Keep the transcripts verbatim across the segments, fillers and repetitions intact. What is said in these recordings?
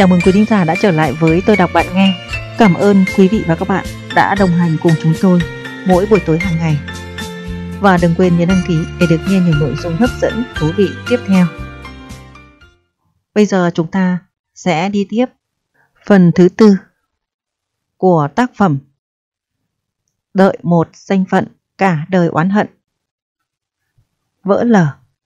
Chào mừng quý thính giả đã trở lại với Tôi Đọc Bạn Nghe. Cảm ơn quý vị và các bạn đã đồng hành cùng chúng tôi mỗi buổi tối hàng ngày. Và đừng quên nhấn đăng ký để được nghe nhiều nội dung hấp dẫn, thú vị tiếp theo. Bây giờ chúng ta sẽ đi tiếp phần thứ tư của tác phẩm Đợi một danh phận cả đời oán hận. Vỡ lở.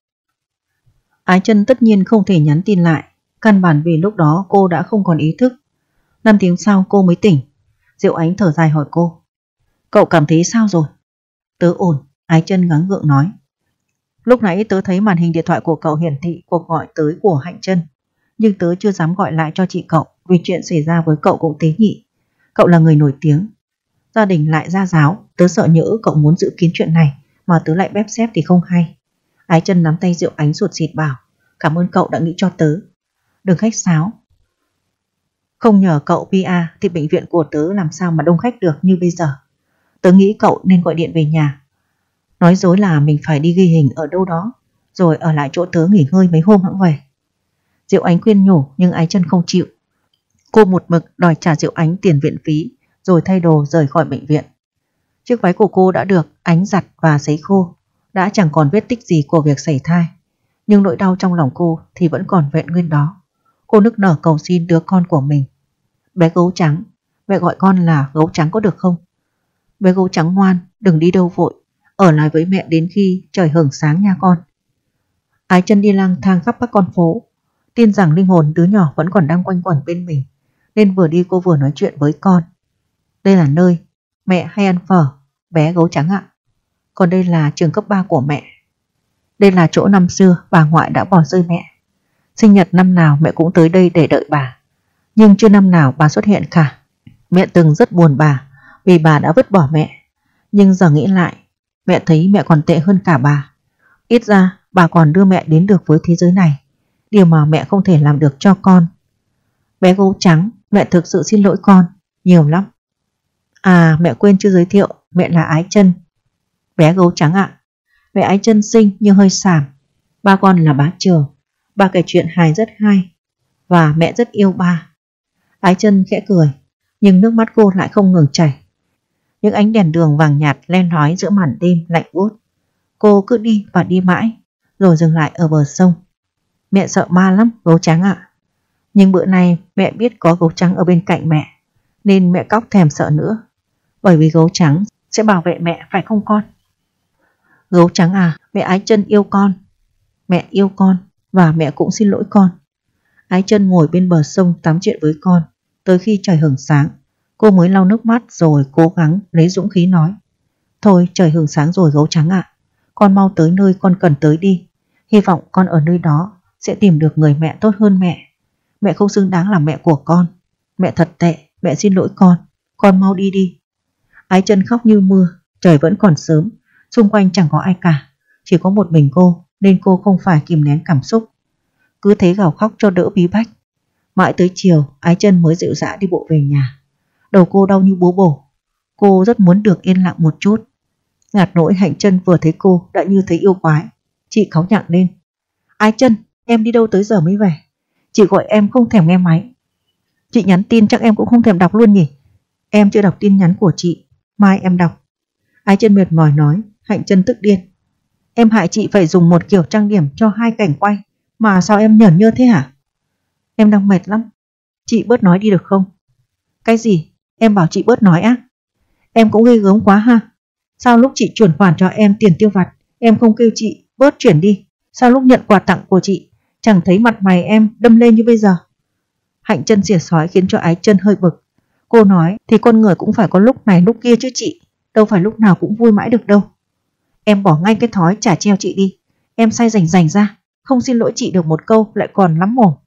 Ái Chân tất nhiên không thể nhắn tin lại, căn bản vì lúc đó cô đã không còn ý thức. Năm tiếng sau cô mới tỉnh. Diệu Ánh thở dài hỏi cô: Cậu cảm thấy sao rồi? Tớ ổn, Ái Chân gắng gượng nói. Lúc nãy tớ thấy màn hình điện thoại của cậu hiển thị cuộc gọi tới của Hạnh Chân, nhưng tớ chưa dám gọi lại cho chị cậu vì chuyện xảy ra với cậu cũng tế nhị. Cậu là người nổi tiếng, gia đình lại gia giáo, tớ sợ nhỡ cậu muốn giữ kín chuyện này mà tớ lại bép xép thì không hay. Ái Chân nắm tay Diệu Ánh sụt sịt bảo: Cảm ơn cậu đã nghĩ cho tớ. Đừng khách sáo. Không nhờ cậu pê a thì bệnh viện của tớ làm sao mà đông khách được như bây giờ. Tớ nghĩ cậu nên gọi điện về nhà, nói dối là mình phải đi ghi hình ở đâu đó, rồi ở lại chỗ tớ nghỉ ngơi mấy hôm hẵng về. Diệu Ánh khuyên nhủ nhưng Ái Chân không chịu. Cô một mực đòi trả Diệu Ánh tiền viện phí rồi thay đồ rời khỏi bệnh viện. Chiếc váy của cô đã được Ánh giặt và sấy khô, đã chẳng còn vết tích gì của việc sảy thai, nhưng nỗi đau trong lòng cô thì vẫn còn vẹn nguyên đó. Cô nức nở cầu xin đứa con của mình. Bé gấu trắng, mẹ gọi con là gấu trắng có được không? Bé gấu trắng ngoan, đừng đi đâu vội, ở lại với mẹ đến khi trời hửng sáng nha con. Ái Chân đi lang thang khắp các con phố, tin rằng linh hồn đứa nhỏ vẫn còn đang quanh quẩn bên mình, nên vừa đi cô vừa nói chuyện với con. Đây là nơi mẹ hay ăn phở, bé gấu trắng ạ. Còn đây là trường cấp ba của mẹ. Đây là chỗ năm xưa bà ngoại đã bỏ rơi mẹ. Sinh nhật năm nào mẹ cũng tới đây để đợi bà, nhưng chưa năm nào bà xuất hiện cả. Mẹ từng rất buồn bà vì bà đã vứt bỏ mẹ, nhưng giờ nghĩ lại, mẹ thấy mẹ còn tệ hơn cả bà. Ít ra bà còn đưa mẹ đến được với thế giới này, điều mà mẹ không thể làm được cho con. Bé gấu trắng, mẹ thực sự xin lỗi con, nhiều lắm. À, mẹ quên chưa giới thiệu, mẹ là Ái Chân. Bé gấu trắng ạ. Mẹ Ái Chân xinh nhưng hơi xàm. Ba con là bá Trường. Ba kể chuyện hài rất hay, và mẹ rất yêu ba. Ái Chân khẽ cười, nhưng nước mắt cô lại không ngừng chảy. Những ánh đèn đường vàng nhạt len lói giữa màn đêm lạnh buốt. Cô cứ đi và đi mãi, rồi dừng lại ở bờ sông. Mẹ sợ ma lắm gấu trắng ạ. Nhưng bữa nay mẹ biết có gấu trắng ở bên cạnh mẹ, nên mẹ cóc thèm sợ nữa. Bởi vì gấu trắng sẽ bảo vệ mẹ, phải không con? Gấu trắng à, mẹ Ái Chân yêu con. Mẹ yêu con và mẹ cũng xin lỗi con. Ái Chân ngồi bên bờ sông tám chuyện với con tới khi trời hửng sáng. Cô mới lau nước mắt rồi cố gắng lấy dũng khí nói: Thôi trời hửng sáng rồi gấu trắng ạ, con mau tới nơi con cần tới đi. Hy vọng con ở nơi đó sẽ tìm được người mẹ tốt hơn mẹ. Mẹ không xứng đáng là mẹ của con. Mẹ thật tệ, mẹ xin lỗi con. Con mau đi đi. Ái Chân khóc như mưa. Trời vẫn còn sớm, xung quanh chẳng có ai cả, chỉ có một mình cô, nên cô không phải kìm nén cảm xúc, cứ thế gào khóc cho đỡ bí bách. Mãi tới chiều, Ái Chân mới dịu dã đi bộ về nhà. Đầu cô đau như búa bổ. Cô rất muốn được yên lặng một chút. Ngạt nỗi Hạnh Chân vừa thấy cô đã như thấy yêu quái. Chị cáu nhặng lên: Ái Chân, em đi đâu tới giờ mới về? Chị gọi em không thèm nghe máy. Chị nhắn tin chắc em cũng không thèm đọc luôn nhỉ? Em chưa đọc tin nhắn của chị, mai em đọc. Ái Chân mệt mỏi nói. Hạnh Chân tức điên: Em hại chị phải dùng một kiểu trang điểm cho hai cảnh quay, mà sao em nhởn nhơ thế hả? Em đang mệt lắm, chị bớt nói đi được không? Cái gì? Em bảo chị bớt nói á? Em cũng ghê gớm quá ha. Sao lúc chị chuyển khoản cho em tiền tiêu vặt, em không kêu chị bớt chuyển đi? Sao lúc nhận quà tặng của chị chẳng thấy mặt mày em đâm lên như bây giờ? Hạnh Chân xỉa xói khiến cho Ái Chân hơi bực. Cô nói thì con người cũng phải có lúc này lúc kia chứ chị, đâu phải lúc nào cũng vui mãi được đâu. Em bỏ ngay cái thói trả treo chị đi. Em sai rành rành ra, không xin lỗi chị được một câu lại còn lắm mồm.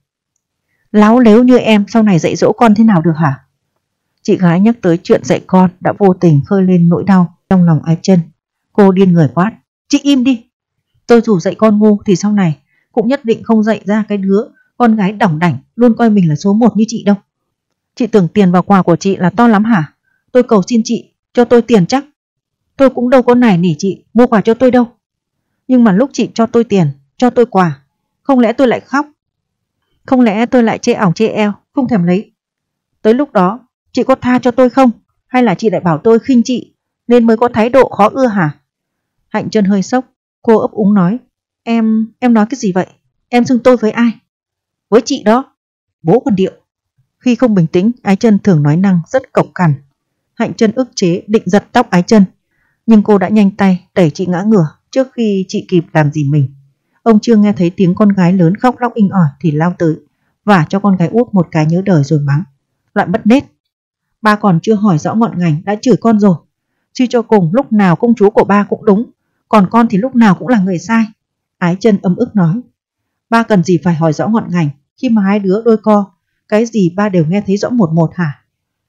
Láo lếu như em sau này dạy dỗ con thế nào được hả? Chị gái nhắc tới chuyện dạy con đã vô tình khơi lên nỗi đau trong lòng Ái Chân. Cô điên người quát: Chị im đi. Tôi dù dạy con ngu thì sau này cũng nhất định không dạy ra cái đứa con gái đỏng đảnh luôn coi mình là số một như chị đâu. Chị tưởng tiền vào quà của chị là to lắm hả? Tôi cầu xin chị cho tôi tiền chắc. Tôi cũng đâu có nài nỉ chị mua quà cho tôi đâu. Nhưng mà lúc chị cho tôi tiền, cho tôi quà, không lẽ tôi lại khóc? Không lẽ tôi lại chê ỏng chê eo, không thèm lấy. Tới lúc đó chị có tha cho tôi không? Hay là chị lại bảo tôi khinh chị nên mới có thái độ khó ưa hả? Hạnh Trân hơi sốc. Cô ấp úng nói, Em, em nói cái gì vậy? Em xưng tôi với ai? Với chị đó. Bố con điệu. Khi không bình tĩnh, Ái Trân thường nói năng rất cộc cằn. Hạnh Trân ức chế định giật tóc Ái Trân, nhưng cô đã nhanh tay đẩy chị ngã ngửa trước khi chị kịp làm gì mình. Ông Trương nghe thấy tiếng con gái lớn khóc lóc inh ỏi thì lao tới, vả cho con gái út một cái nhớ đời rồi mắng, loại mất nết. Ba còn chưa hỏi rõ ngọn ngành đã chửi con rồi. Suy cho cùng lúc nào công chúa của ba cũng đúng, còn con thì lúc nào cũng là người sai. Ái Trân ấm ức nói. Ba cần gì phải hỏi rõ ngọn ngành, khi mà hai đứa đôi co, cái gì ba đều nghe thấy rõ một một hả?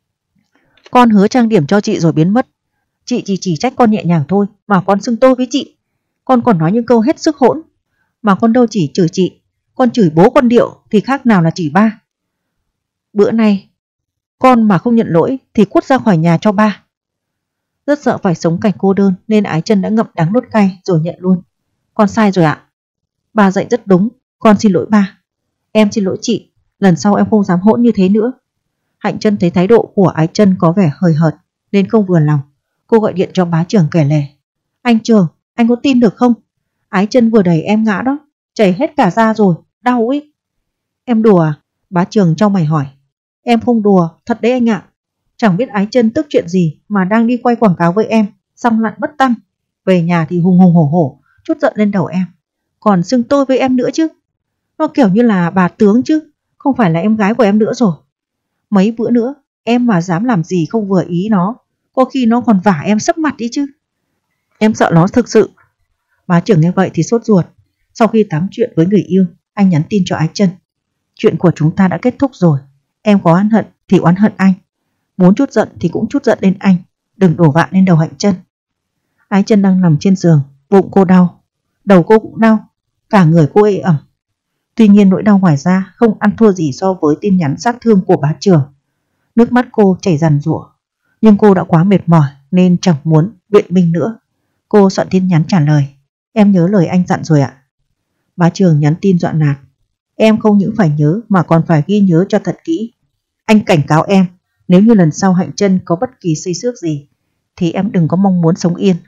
Con hứa trang điểm cho chị rồi biến mất. Chị chỉ chỉ trách con nhẹ nhàng thôi mà con xưng tôi với chị. Con còn nói những câu hết sức hỗn. Mà con đâu chỉ chửi chị, con chửi bố con Điệu thì khác nào là chửi ba. Bữa nay con mà không nhận lỗi thì cút ra khỏi nhà cho ba. Rất sợ phải sống cảnh cô đơn nên Ái Trân đã ngậm đắng nuốt cay rồi nhận luôn. Con sai rồi ạ. Ba dạy rất đúng, con xin lỗi ba. Em xin lỗi chị, lần sau em không dám hỗn như thế nữa. Hạnh Trân thấy thái độ của Ái Trân có vẻ hời hợt nên không vừa lòng. Cô gọi điện cho bá trưởng kể lể. Anh Trường, anh có tin được không? Ái Trân vừa đẩy em ngã đó, chảy hết cả da rồi, đau ý. Em đùa à? Bá Trường trong mày hỏi. Em không đùa, thật đấy anh ạ. Chẳng biết Ái Trân tức chuyện gì mà đang đi quay quảng cáo với em, xong lặn bất tăm. Về nhà thì hùng hùng hổ hổ, chút giận lên đầu em. Còn xưng tôi với em nữa chứ. Nó kiểu như là bà tướng chứ, không phải là em gái của em nữa rồi. Mấy bữa nữa, em mà dám làm gì không vừa ý nó, có khi nó còn vả em sấp mặt đi chứ. Em sợ nó thực sự. Bá trưởng nghe vậy thì sốt ruột. Sau khi tám chuyện với người yêu, anh nhắn tin cho Ái Trân. Chuyện của chúng ta đã kết thúc rồi. Em có oán hận thì oán hận anh. Muốn chút giận thì cũng chút giận lên anh. Đừng đổ vạ lên đầu Hạnh Trân. Ái Trân đang nằm trên giường, bụng cô đau, đầu cô cũng đau, cả người cô ê ẩm. Tuy nhiên nỗi đau ngoài ra không ăn thua gì so với tin nhắn sát thương của bá trưởng. Nước mắt cô chảy ràn rụa, nhưng cô đã quá mệt mỏi nên chẳng muốn biện minh nữa. Cô soạn tin nhắn trả lời. Em nhớ lời anh dặn rồi ạ. Bá trưởng nhắn tin dọa nạt. Em không những phải nhớ mà còn phải ghi nhớ cho thật kỹ. Anh cảnh cáo em, nếu như lần sau Hạnh Trân có bất kỳ xây xước gì thì em đừng có mong muốn sống yên.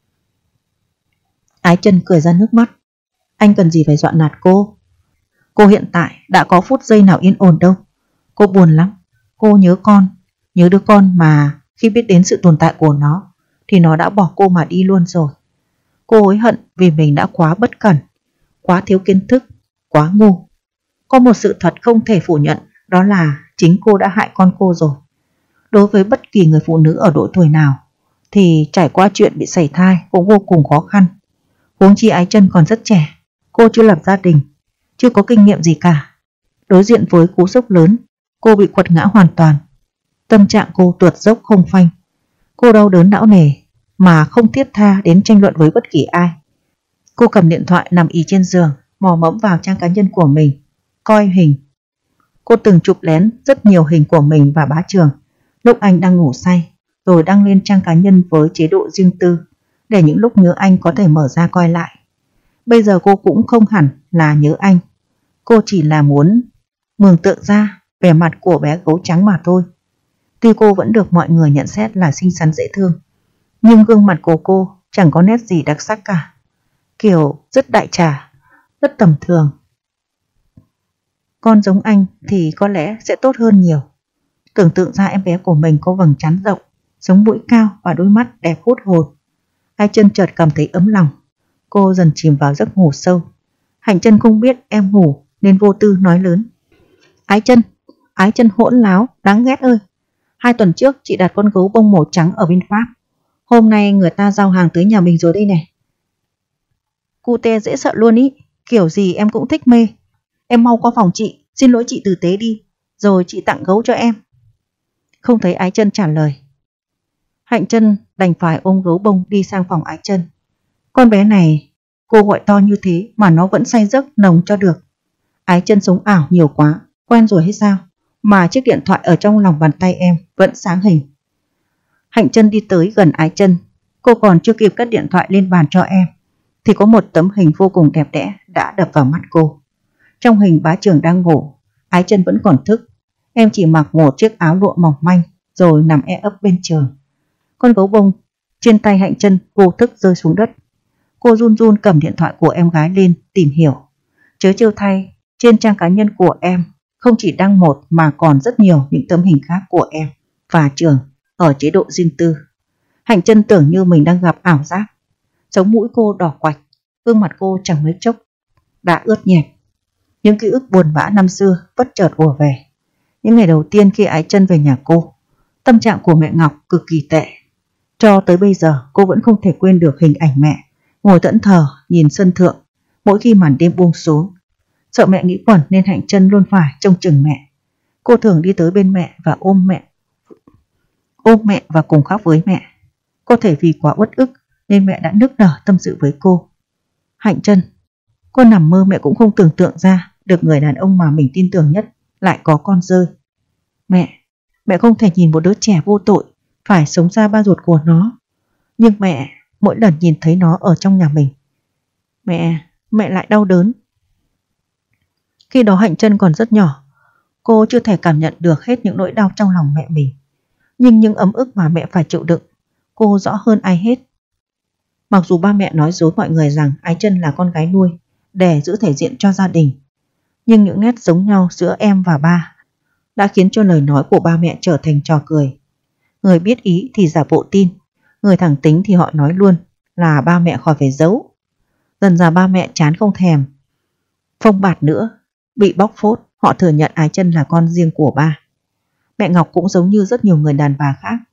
Ái Trân cười ra nước mắt. Anh cần gì phải dọa nạt cô? Cô hiện tại đã có phút giây nào yên ổn đâu. Cô buồn lắm. Cô nhớ con, nhớ đứa con mà khi biết đến sự tồn tại của nó thì nó đã bỏ cô mà đi luôn rồi. Cô hối hận vì mình đã quá bất cẩn, quá thiếu kiến thức, quá ngu. Có một sự thật không thể phủ nhận, đó là chính cô đã hại con cô rồi. Đối với bất kỳ người phụ nữ ở độ tuổi nào thì trải qua chuyện bị sảy thai cũng vô cùng khó khăn. Huống chi Ái Trân còn rất trẻ, cô chưa lập gia đình, chưa có kinh nghiệm gì cả. Đối diện với cú sốc lớn, cô bị quật ngã hoàn toàn. Tâm trạng cô tuột dốc không phanh. Cô đau đớn não nề mà không thiết tha đến tranh luận với bất kỳ ai. Cô cầm điện thoại nằm ì trên giường, mò mẫm vào trang cá nhân của mình, coi hình. Cô từng chụp lén rất nhiều hình của mình và bá trưởng lúc anh đang ngủ say, rồi đăng lên trang cá nhân với chế độ riêng tư, để những lúc nhớ anh có thể mở ra coi lại. Bây giờ cô cũng không hẳn là nhớ anh. Cô chỉ là muốn mường tượng ra vẻ mặt của bé gấu trắng mà thôi. Tuy cô vẫn được mọi người nhận xét là xinh xắn dễ thương, nhưng gương mặt của cô chẳng có nét gì đặc sắc cả. Kiểu rất đại trà, rất tầm thường. Con giống anh thì có lẽ sẽ tốt hơn nhiều. Tưởng tượng ra em bé của mình có vầng trán rộng, sống mũi cao và đôi mắt đẹp hút hồn. Ái Trân chợt cảm thấy ấm lòng. Cô dần chìm vào giấc ngủ sâu. Hạnh Trân không biết em ngủ nên vô tư nói lớn. Ái Trân, Ái Trân hỗn láo, đáng ghét ơi. Hai tuần trước chị đặt con gấu bông màu trắng ở bên Pháp. Hôm nay người ta giao hàng tới nhà mình rồi đây này. Cute dễ sợ luôn ý, kiểu gì em cũng thích mê. Em mau qua phòng chị, xin lỗi chị tử tế đi, rồi chị tặng gấu cho em. Không thấy Ái Trân trả lời. Hạnh Trân đành phải ôm gấu bông đi sang phòng Ái Trân. Con bé này, cô gọi to như thế mà nó vẫn say giấc nồng cho được. Ái Trân sống ảo nhiều quá, quen rồi hay sao? Mà chiếc điện thoại ở trong lòng bàn tay em vẫn sáng hình. Hạnh Trân đi tới gần Ái Trân. Cô còn chưa kịp cất điện thoại lên bàn cho em thì có một tấm hình vô cùng đẹp đẽ đã đập vào mắt cô. Trong hình bá trưởng đang ngủ, Ái Trân vẫn còn thức. Em chỉ mặc một chiếc áo lụa mỏng manh rồi nằm e ấp bên trường. Con gấu bông trên tay Hạnh Trân vô thức rơi xuống đất. Cô run run cầm điện thoại của em gái lên tìm hiểu. Chớ trêu thay, trên trang cá nhân của em không chỉ đăng một mà còn rất nhiều những tấm hình khác của em và Trường ở chế độ riêng tư. Hạnh Trân tưởng như mình đang gặp ảo giác. Sống mũi cô đỏ quạch, gương mặt cô chẳng mấy chốc đã ướt nhẹp. Những ký ức buồn bã năm xưa bất chợt ùa về. Những ngày đầu tiên khi Ái Trân về nhà cô, tâm trạng của mẹ Ngọc cực kỳ tệ. Cho tới bây giờ cô vẫn không thể quên được hình ảnh mẹ ngồi thẫn thờ nhìn sân thượng mỗi khi màn đêm buông xuống. Sợ mẹ nghĩ quẩn nên Hạnh Trân luôn phải trông chừng mẹ. Cô thường đi tới bên mẹ và ôm mẹ ôm mẹ và cùng khóc với mẹ. Có thể vì quá uất ức nên mẹ đã nức nở tâm sự với cô. Hạnh Trân, cô nằm mơ mẹ cũng không tưởng tượng ra được người đàn ông mà mình tin tưởng nhất lại có con rơi. Mẹ, mẹ không thể nhìn một đứa trẻ vô tội phải sống ra ba ruột của nó. Nhưng mẹ, mỗi lần nhìn thấy nó ở trong nhà mình, Mẹ, mẹ lại đau đớn. Khi đó Hạnh Trân còn rất nhỏ, cô chưa thể cảm nhận được hết những nỗi đau trong lòng mẹ mình. Nhưng những ấm ức mà mẹ phải chịu đựng, cô rõ hơn ai hết. Mặc dù ba mẹ nói dối mọi người rằng Ái Trân là con gái nuôi để giữ thể diện cho gia đình, nhưng những nét giống nhau giữa em và ba đã khiến cho lời nói của ba mẹ trở thành trò cười. Người biết ý thì giả bộ tin, người thẳng tính thì họ nói luôn là ba mẹ khỏi phải giấu. Dần ra ba mẹ chán không thèm phông bạt nữa, bị bóc phốt, họ thừa nhận Ái Trân là con riêng của ba. Mẹ Ngọc cũng giống như rất nhiều người đàn bà khác.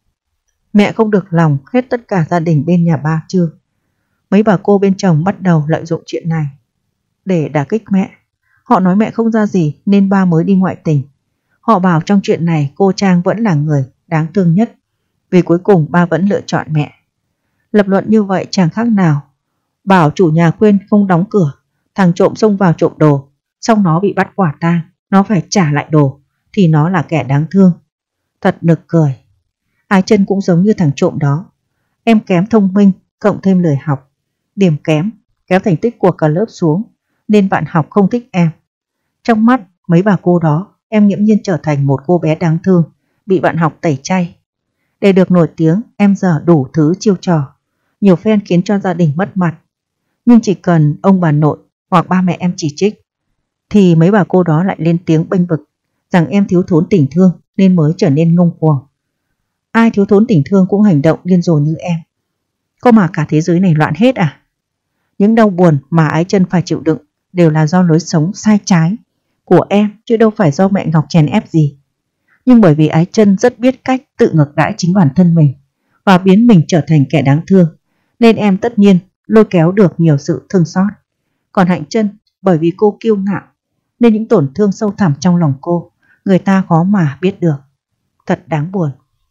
Mẹ không được lòng hết tất cả gia đình bên nhà ba Trương. Mấy bà cô bên chồng bắt đầu lợi dụng chuyện này để đả kích mẹ. Họ nói mẹ không ra gì nên ba mới đi ngoại tình. Họ bảo trong chuyện này cô Trang vẫn là người đáng thương nhất, vì cuối cùng ba vẫn lựa chọn mẹ. Lập luận như vậy chẳng khác nào bảo chủ nhà quên không đóng cửa, thằng trộm xông vào trộm đồ, xong nó bị bắt quả tang, nó phải trả lại đồ thì nó là kẻ đáng thương. Thật nực cười. Ái Trân cũng giống như thằng trộm đó. Em kém thông minh cộng thêm lười học, điểm kém kéo thành tích của cả lớp xuống nên bạn học không thích em. Trong mắt mấy bà cô đó, em nghiễm nhiên trở thành một cô bé đáng thương bị bạn học tẩy chay. Để được nổi tiếng, em dở đủ thứ chiêu trò, nhiều phen khiến cho gia đình mất mặt. Nhưng chỉ cần ông bà nội hoặc ba mẹ em chỉ trích thì mấy bà cô đó lại lên tiếng bênh vực rằng em thiếu thốn tình thương nên mới trở nên ngông cuồng. Ai thiếu thốn tình thương cũng hành động điên rồ như em. Có mà cả thế giới này loạn hết à? Những đau buồn mà Ái Trân phải chịu đựng đều là do lối sống sai trái của em, chứ đâu phải do mẹ Ngọc chèn ép gì. Nhưng bởi vì Ái Trân rất biết cách tự ngược đãi chính bản thân mình và biến mình trở thành kẻ đáng thương, nên em tất nhiên lôi kéo được nhiều sự thương xót. Còn Hạnh Trân, bởi vì cô kiêu ngạo nên những tổn thương sâu thẳm trong lòng cô người ta khó mà biết được. Thật đáng buồn.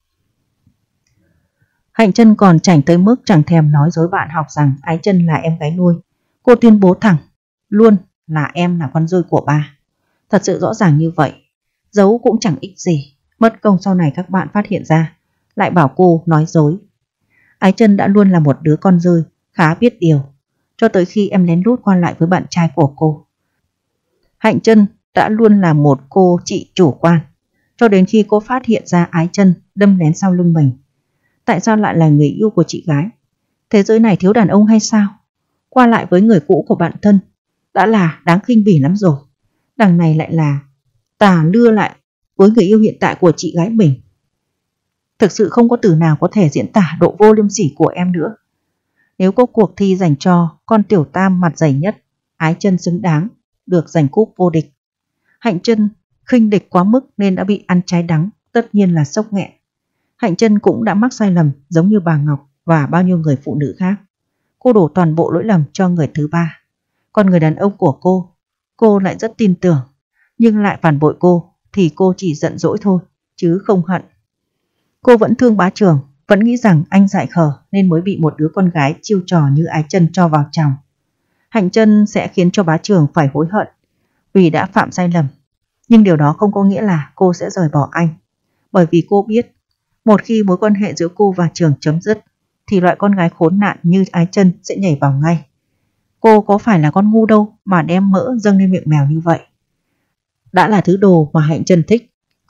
Hạnh Trân còn chảnh tới mức chẳng thèm nói dối bạn học rằng Ái Trân là em gái nuôi. Cô tuyên bố thẳng luôn là em là con rơi của ba. Thật sự rõ ràng như vậy, giấu cũng chẳng ích gì, mất công sau này các bạn phát hiện ra lại bảo cô nói dối. Ái Trân đã luôn là một đứa con rơi khá biết điều, cho tới khi em lén lút qua lại với bạn trai của cô. Hạnh Trân đã luôn là một cô chị chủ quan, cho đến khi cô phát hiện ra Ái Trân đâm lén sau lưng mình. Tại sao lại là người yêu của chị gái? Thế giới này thiếu đàn ông hay sao? Qua lại với người cũ của bạn thân đã là đáng khinh bỉ lắm rồi, đằng này lại là tà lưa lại với người yêu hiện tại của chị gái mình. Thực sự không có từ nào có thể diễn tả độ vô liêm sỉ của em nữa. Nếu có cuộc thi dành cho con tiểu tam mặt dày nhất, Ái Trân xứng đáng được giành cúp vô địch. Hạnh Trân khinh địch quá mức nên đã bị ăn trái đắng, tất nhiên là sốc nghẹn. Hạnh Trân cũng đã mắc sai lầm giống như bà Ngọc và bao nhiêu người phụ nữ khác. Cô đổ toàn bộ lỗi lầm cho người thứ ba. Còn người đàn ông của cô, cô lại rất tin tưởng, nhưng lại phản bội cô thì cô chỉ giận dỗi thôi, chứ không hận. Cô vẫn thương Bá Trường, vẫn nghĩ rằng anh dại khờ nên mới bị một đứa con gái chiêu trò như Ái Trân cho vào chồng. Hạnh Trân sẽ khiến cho Bá Trường phải hối hận vì đã phạm sai lầm. Nhưng điều đó không có nghĩa là cô sẽ rời bỏ anh. Bởi vì cô biết, một khi mối quan hệ giữa cô và Trường chấm dứt, thì loại con gái khốn nạn như Ái Trân sẽ nhảy vào ngay. Cô có phải là con ngu đâu mà đem mỡ dâng lên miệng mèo như vậy. Đã là thứ đồ mà Hạnh Trân thích,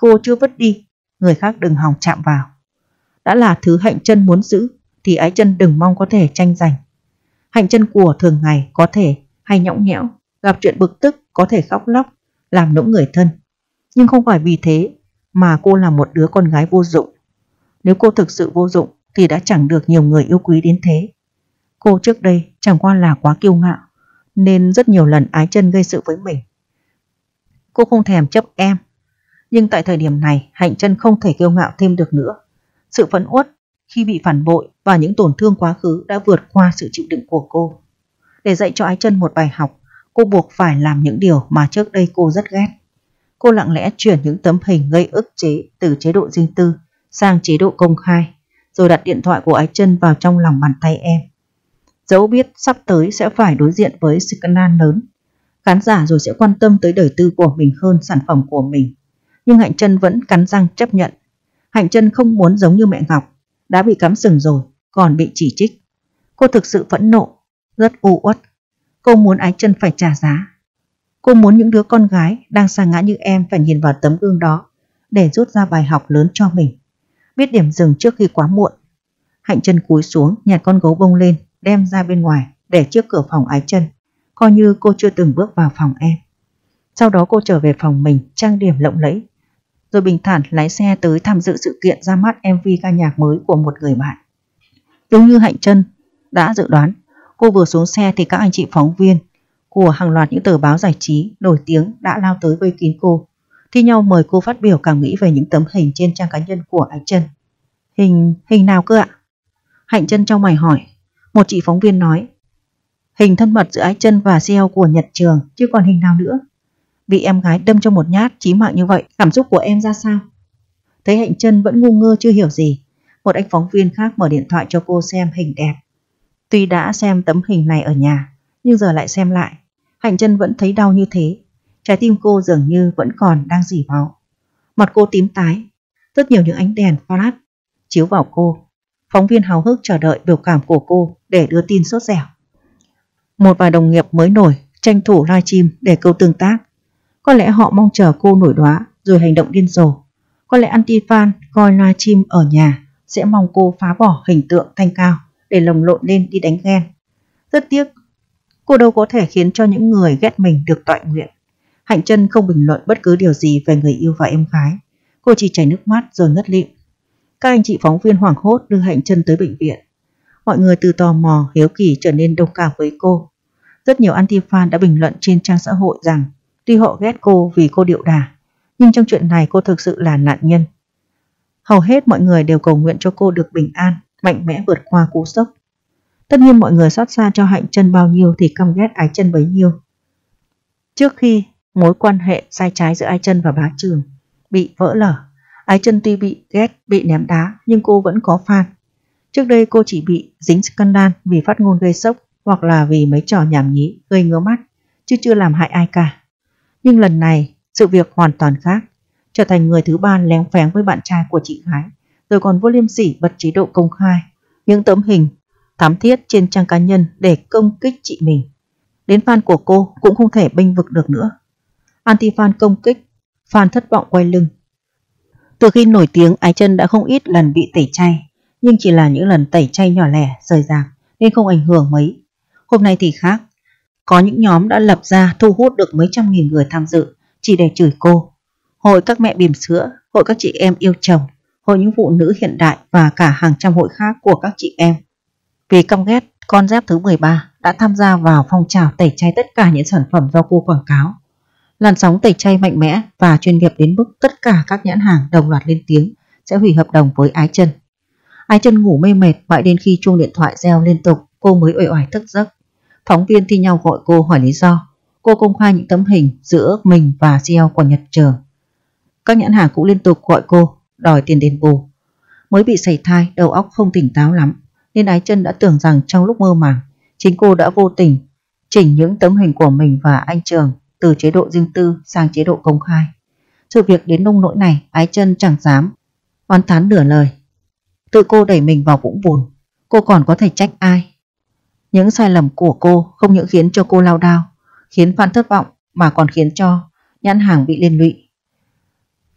cô chưa vứt đi, người khác đừng hòng chạm vào. Đã là thứ Hạnh Trân muốn giữ thì Ái Trân đừng mong có thể tranh giành. Hạnh Trân của thường ngày có thể hay nhõng nhẽo, gặp chuyện bực tức có thể khóc lóc, làm nũng người thân. Nhưng không phải vì thế mà cô là một đứa con gái vô dụng. Nếu cô thực sự vô dụng thì đã chẳng được nhiều người yêu quý đến thế. Cô trước đây chẳng qua là quá kiêu ngạo, nên rất nhiều lần Ái Trân gây sự với mình. Cô không thèm chấp em. Nhưng tại thời điểm này, Hạnh Trân không thể kiêu ngạo thêm được nữa. Sự phẫn uất khi bị phản bội và những tổn thương quá khứ đã vượt qua sự chịu đựng của cô. Để dạy cho Ái Trân một bài học, cô buộc phải làm những điều mà trước đây cô rất ghét. Cô lặng lẽ chuyển những tấm hình gây ức chế từ chế độ riêng tư sang chế độ công khai, rồi đặt điện thoại của Ái Trân vào trong lòng bàn tay em. Dẫu biết sắp tới sẽ phải đối diện với scandal lớn, khán giả rồi sẽ quan tâm tới đời tư của mình hơn sản phẩm của mình. Nhưng Hạnh Trân vẫn cắn răng chấp nhận. Hạnh Trân không muốn giống như mẹ Ngọc, đã bị cắm sừng rồi, còn bị chỉ trích. Cô thực sự phẫn nộ, rất u uất. Cô muốn Ái Trân phải trả giá. Cô muốn những đứa con gái đang sa ngã như em phải nhìn vào tấm gương đó để rút ra bài học lớn cho mình. Biết điểm dừng trước khi quá muộn. Hạnh Trân cúi xuống nhặt con gấu bông lên, đem ra bên ngoài để trước cửa phòng Ái Trân, coi như cô chưa từng bước vào phòng em. Sau đó cô trở về phòng mình trang điểm lộng lẫy, rồi bình thản lái xe tới tham dự sự kiện ra mắt em vê ca nhạc mới của một người bạn. Đúng như Hạnh Trân đã dự đoán, cô vừa xuống xe thì các anh chị phóng viên của hàng loạt những tờ báo giải trí nổi tiếng đã lao tới vây kín cô, thi nhau mời cô phát biểu cảm nghĩ về những tấm hình trên trang cá nhân của Ái Trân. Hình, hình nào cơ ạ? Hạnh Trân trong mày hỏi. Một chị phóng viên nói, hình thân mật giữa Ái Trân và xê e ô của Nhật Trường, chứ còn hình nào nữa. Bị em gái đâm cho một nhát chí mạng như vậy, cảm xúc của em ra sao? Thấy Hạnh Trân vẫn ngu ngơ chưa hiểu gì, một anh phóng viên khác mở điện thoại cho cô xem hình đẹp. Tuy đã xem tấm hình này ở nhà, nhưng giờ lại xem lại, Hạnh Trân vẫn thấy đau như thế. Trái tim cô dường như vẫn còn đang rỉ máu. Mặt cô tím tái, rất nhiều những ánh đèn flash chiếu vào cô. Phóng viên háo hức chờ đợi biểu cảm của cô để đưa tin sốt dẻo. Một vài đồng nghiệp mới nổi tranh thủ livestream để câu tương tác. Có lẽ họ mong chờ cô nổi đóa rồi hành động điên rồ. Có lẽ anti-fan coi livestream ở nhà sẽ mong cô phá bỏ hình tượng thanh cao để lồng lộn lên đi đánh ghen. Rất tiếc, cô đâu có thể khiến cho những người ghét mình được toại nguyện. Hạnh Trân không bình luận bất cứ điều gì về người yêu và em gái. Cô chỉ chảy nước mắt rồi ngất lịm. Các anh chị phóng viên hoảng hốt đưa Hạnh Trân tới bệnh viện. Mọi người từ tò mò, hiếu kỳ trở nên đồng cảm với cô. Rất nhiều anti-fan đã bình luận trên trang xã hội rằng tuy họ ghét cô vì cô điệu đà, nhưng trong chuyện này cô thực sự là nạn nhân. Hầu hết mọi người đều cầu nguyện cho cô được bình an, mạnh mẽ vượt qua cú sốc. Tất nhiên mọi người xót xa cho Hạnh Trân bao nhiêu thì căm ghét Ái Trân bấy nhiêu. Trước khi mối quan hệ sai trái giữa Ái Trân và Bá Trường bị vỡ lở, Ái Trân tuy bị ghét, bị ném đá nhưng cô vẫn có fan. Trước đây cô chỉ bị dính scandal vì phát ngôn gây sốc hoặc là vì mấy trò nhảm nhí gây ngứa mắt, chứ chưa làm hại ai cả. Nhưng lần này sự việc hoàn toàn khác, trở thành người thứ ba léng phéng với bạn trai của chị gái, rồi còn vô liêm sỉ bật chế độ công khai những tấm hình thám thiết trên trang cá nhân để công kích chị mình. Đến fan của cô cũng không thể bênh vực được nữa. Anti-fan công kích, fan thất vọng quay lưng. Từ khi nổi tiếng, Ái Trân đã không ít lần bị tẩy chay, nhưng chỉ là những lần tẩy chay nhỏ lẻ, rời rạc nên không ảnh hưởng mấy. Hôm nay thì khác, có những nhóm đã lập ra thu hút được mấy trăm nghìn người tham dự chỉ để chửi cô. Hội các mẹ bỉm sữa, hội các chị em yêu chồng, hội những phụ nữ hiện đại và cả hàng trăm hội khác của các chị em. Vì căm ghét, con giáp thứ mười ba đã tham gia vào phong trào tẩy chay tất cả những sản phẩm do cô quảng cáo. Làn sóng tẩy chay mạnh mẽ và chuyên nghiệp đến mức tất cả các nhãn hàng đồng loạt lên tiếng sẽ hủy hợp đồng với Ái Trân. Ái Trân ngủ mê mệt mãi đến khi chuông điện thoại reo liên tục cô mới uể oải thức giấc. Phóng viên thi nhau gọi cô hỏi lý do. Cô công khai những tấm hình giữa mình và xê e ô của Nhật Trường. Các nhãn hàng cũng liên tục gọi cô đòi tiền đền bù. Mới bị sảy thai, đầu óc không tỉnh táo lắm, nên Ái Trân đã tưởng rằng trong lúc mơ màng, chính cô đã vô tình chỉnh những tấm hình của mình và anh Trường từ chế độ riêng tư sang chế độ công khai. Sự việc đến nông nỗi này, Ái Trân chẳng dám oán thán nửa lời. Tự cô đẩy mình vào vũng bùn, cô còn có thể trách ai? Những sai lầm của cô không những khiến cho cô lao đao, khiến fan thất vọng mà còn khiến cho nhãn hàng bị liên lụy.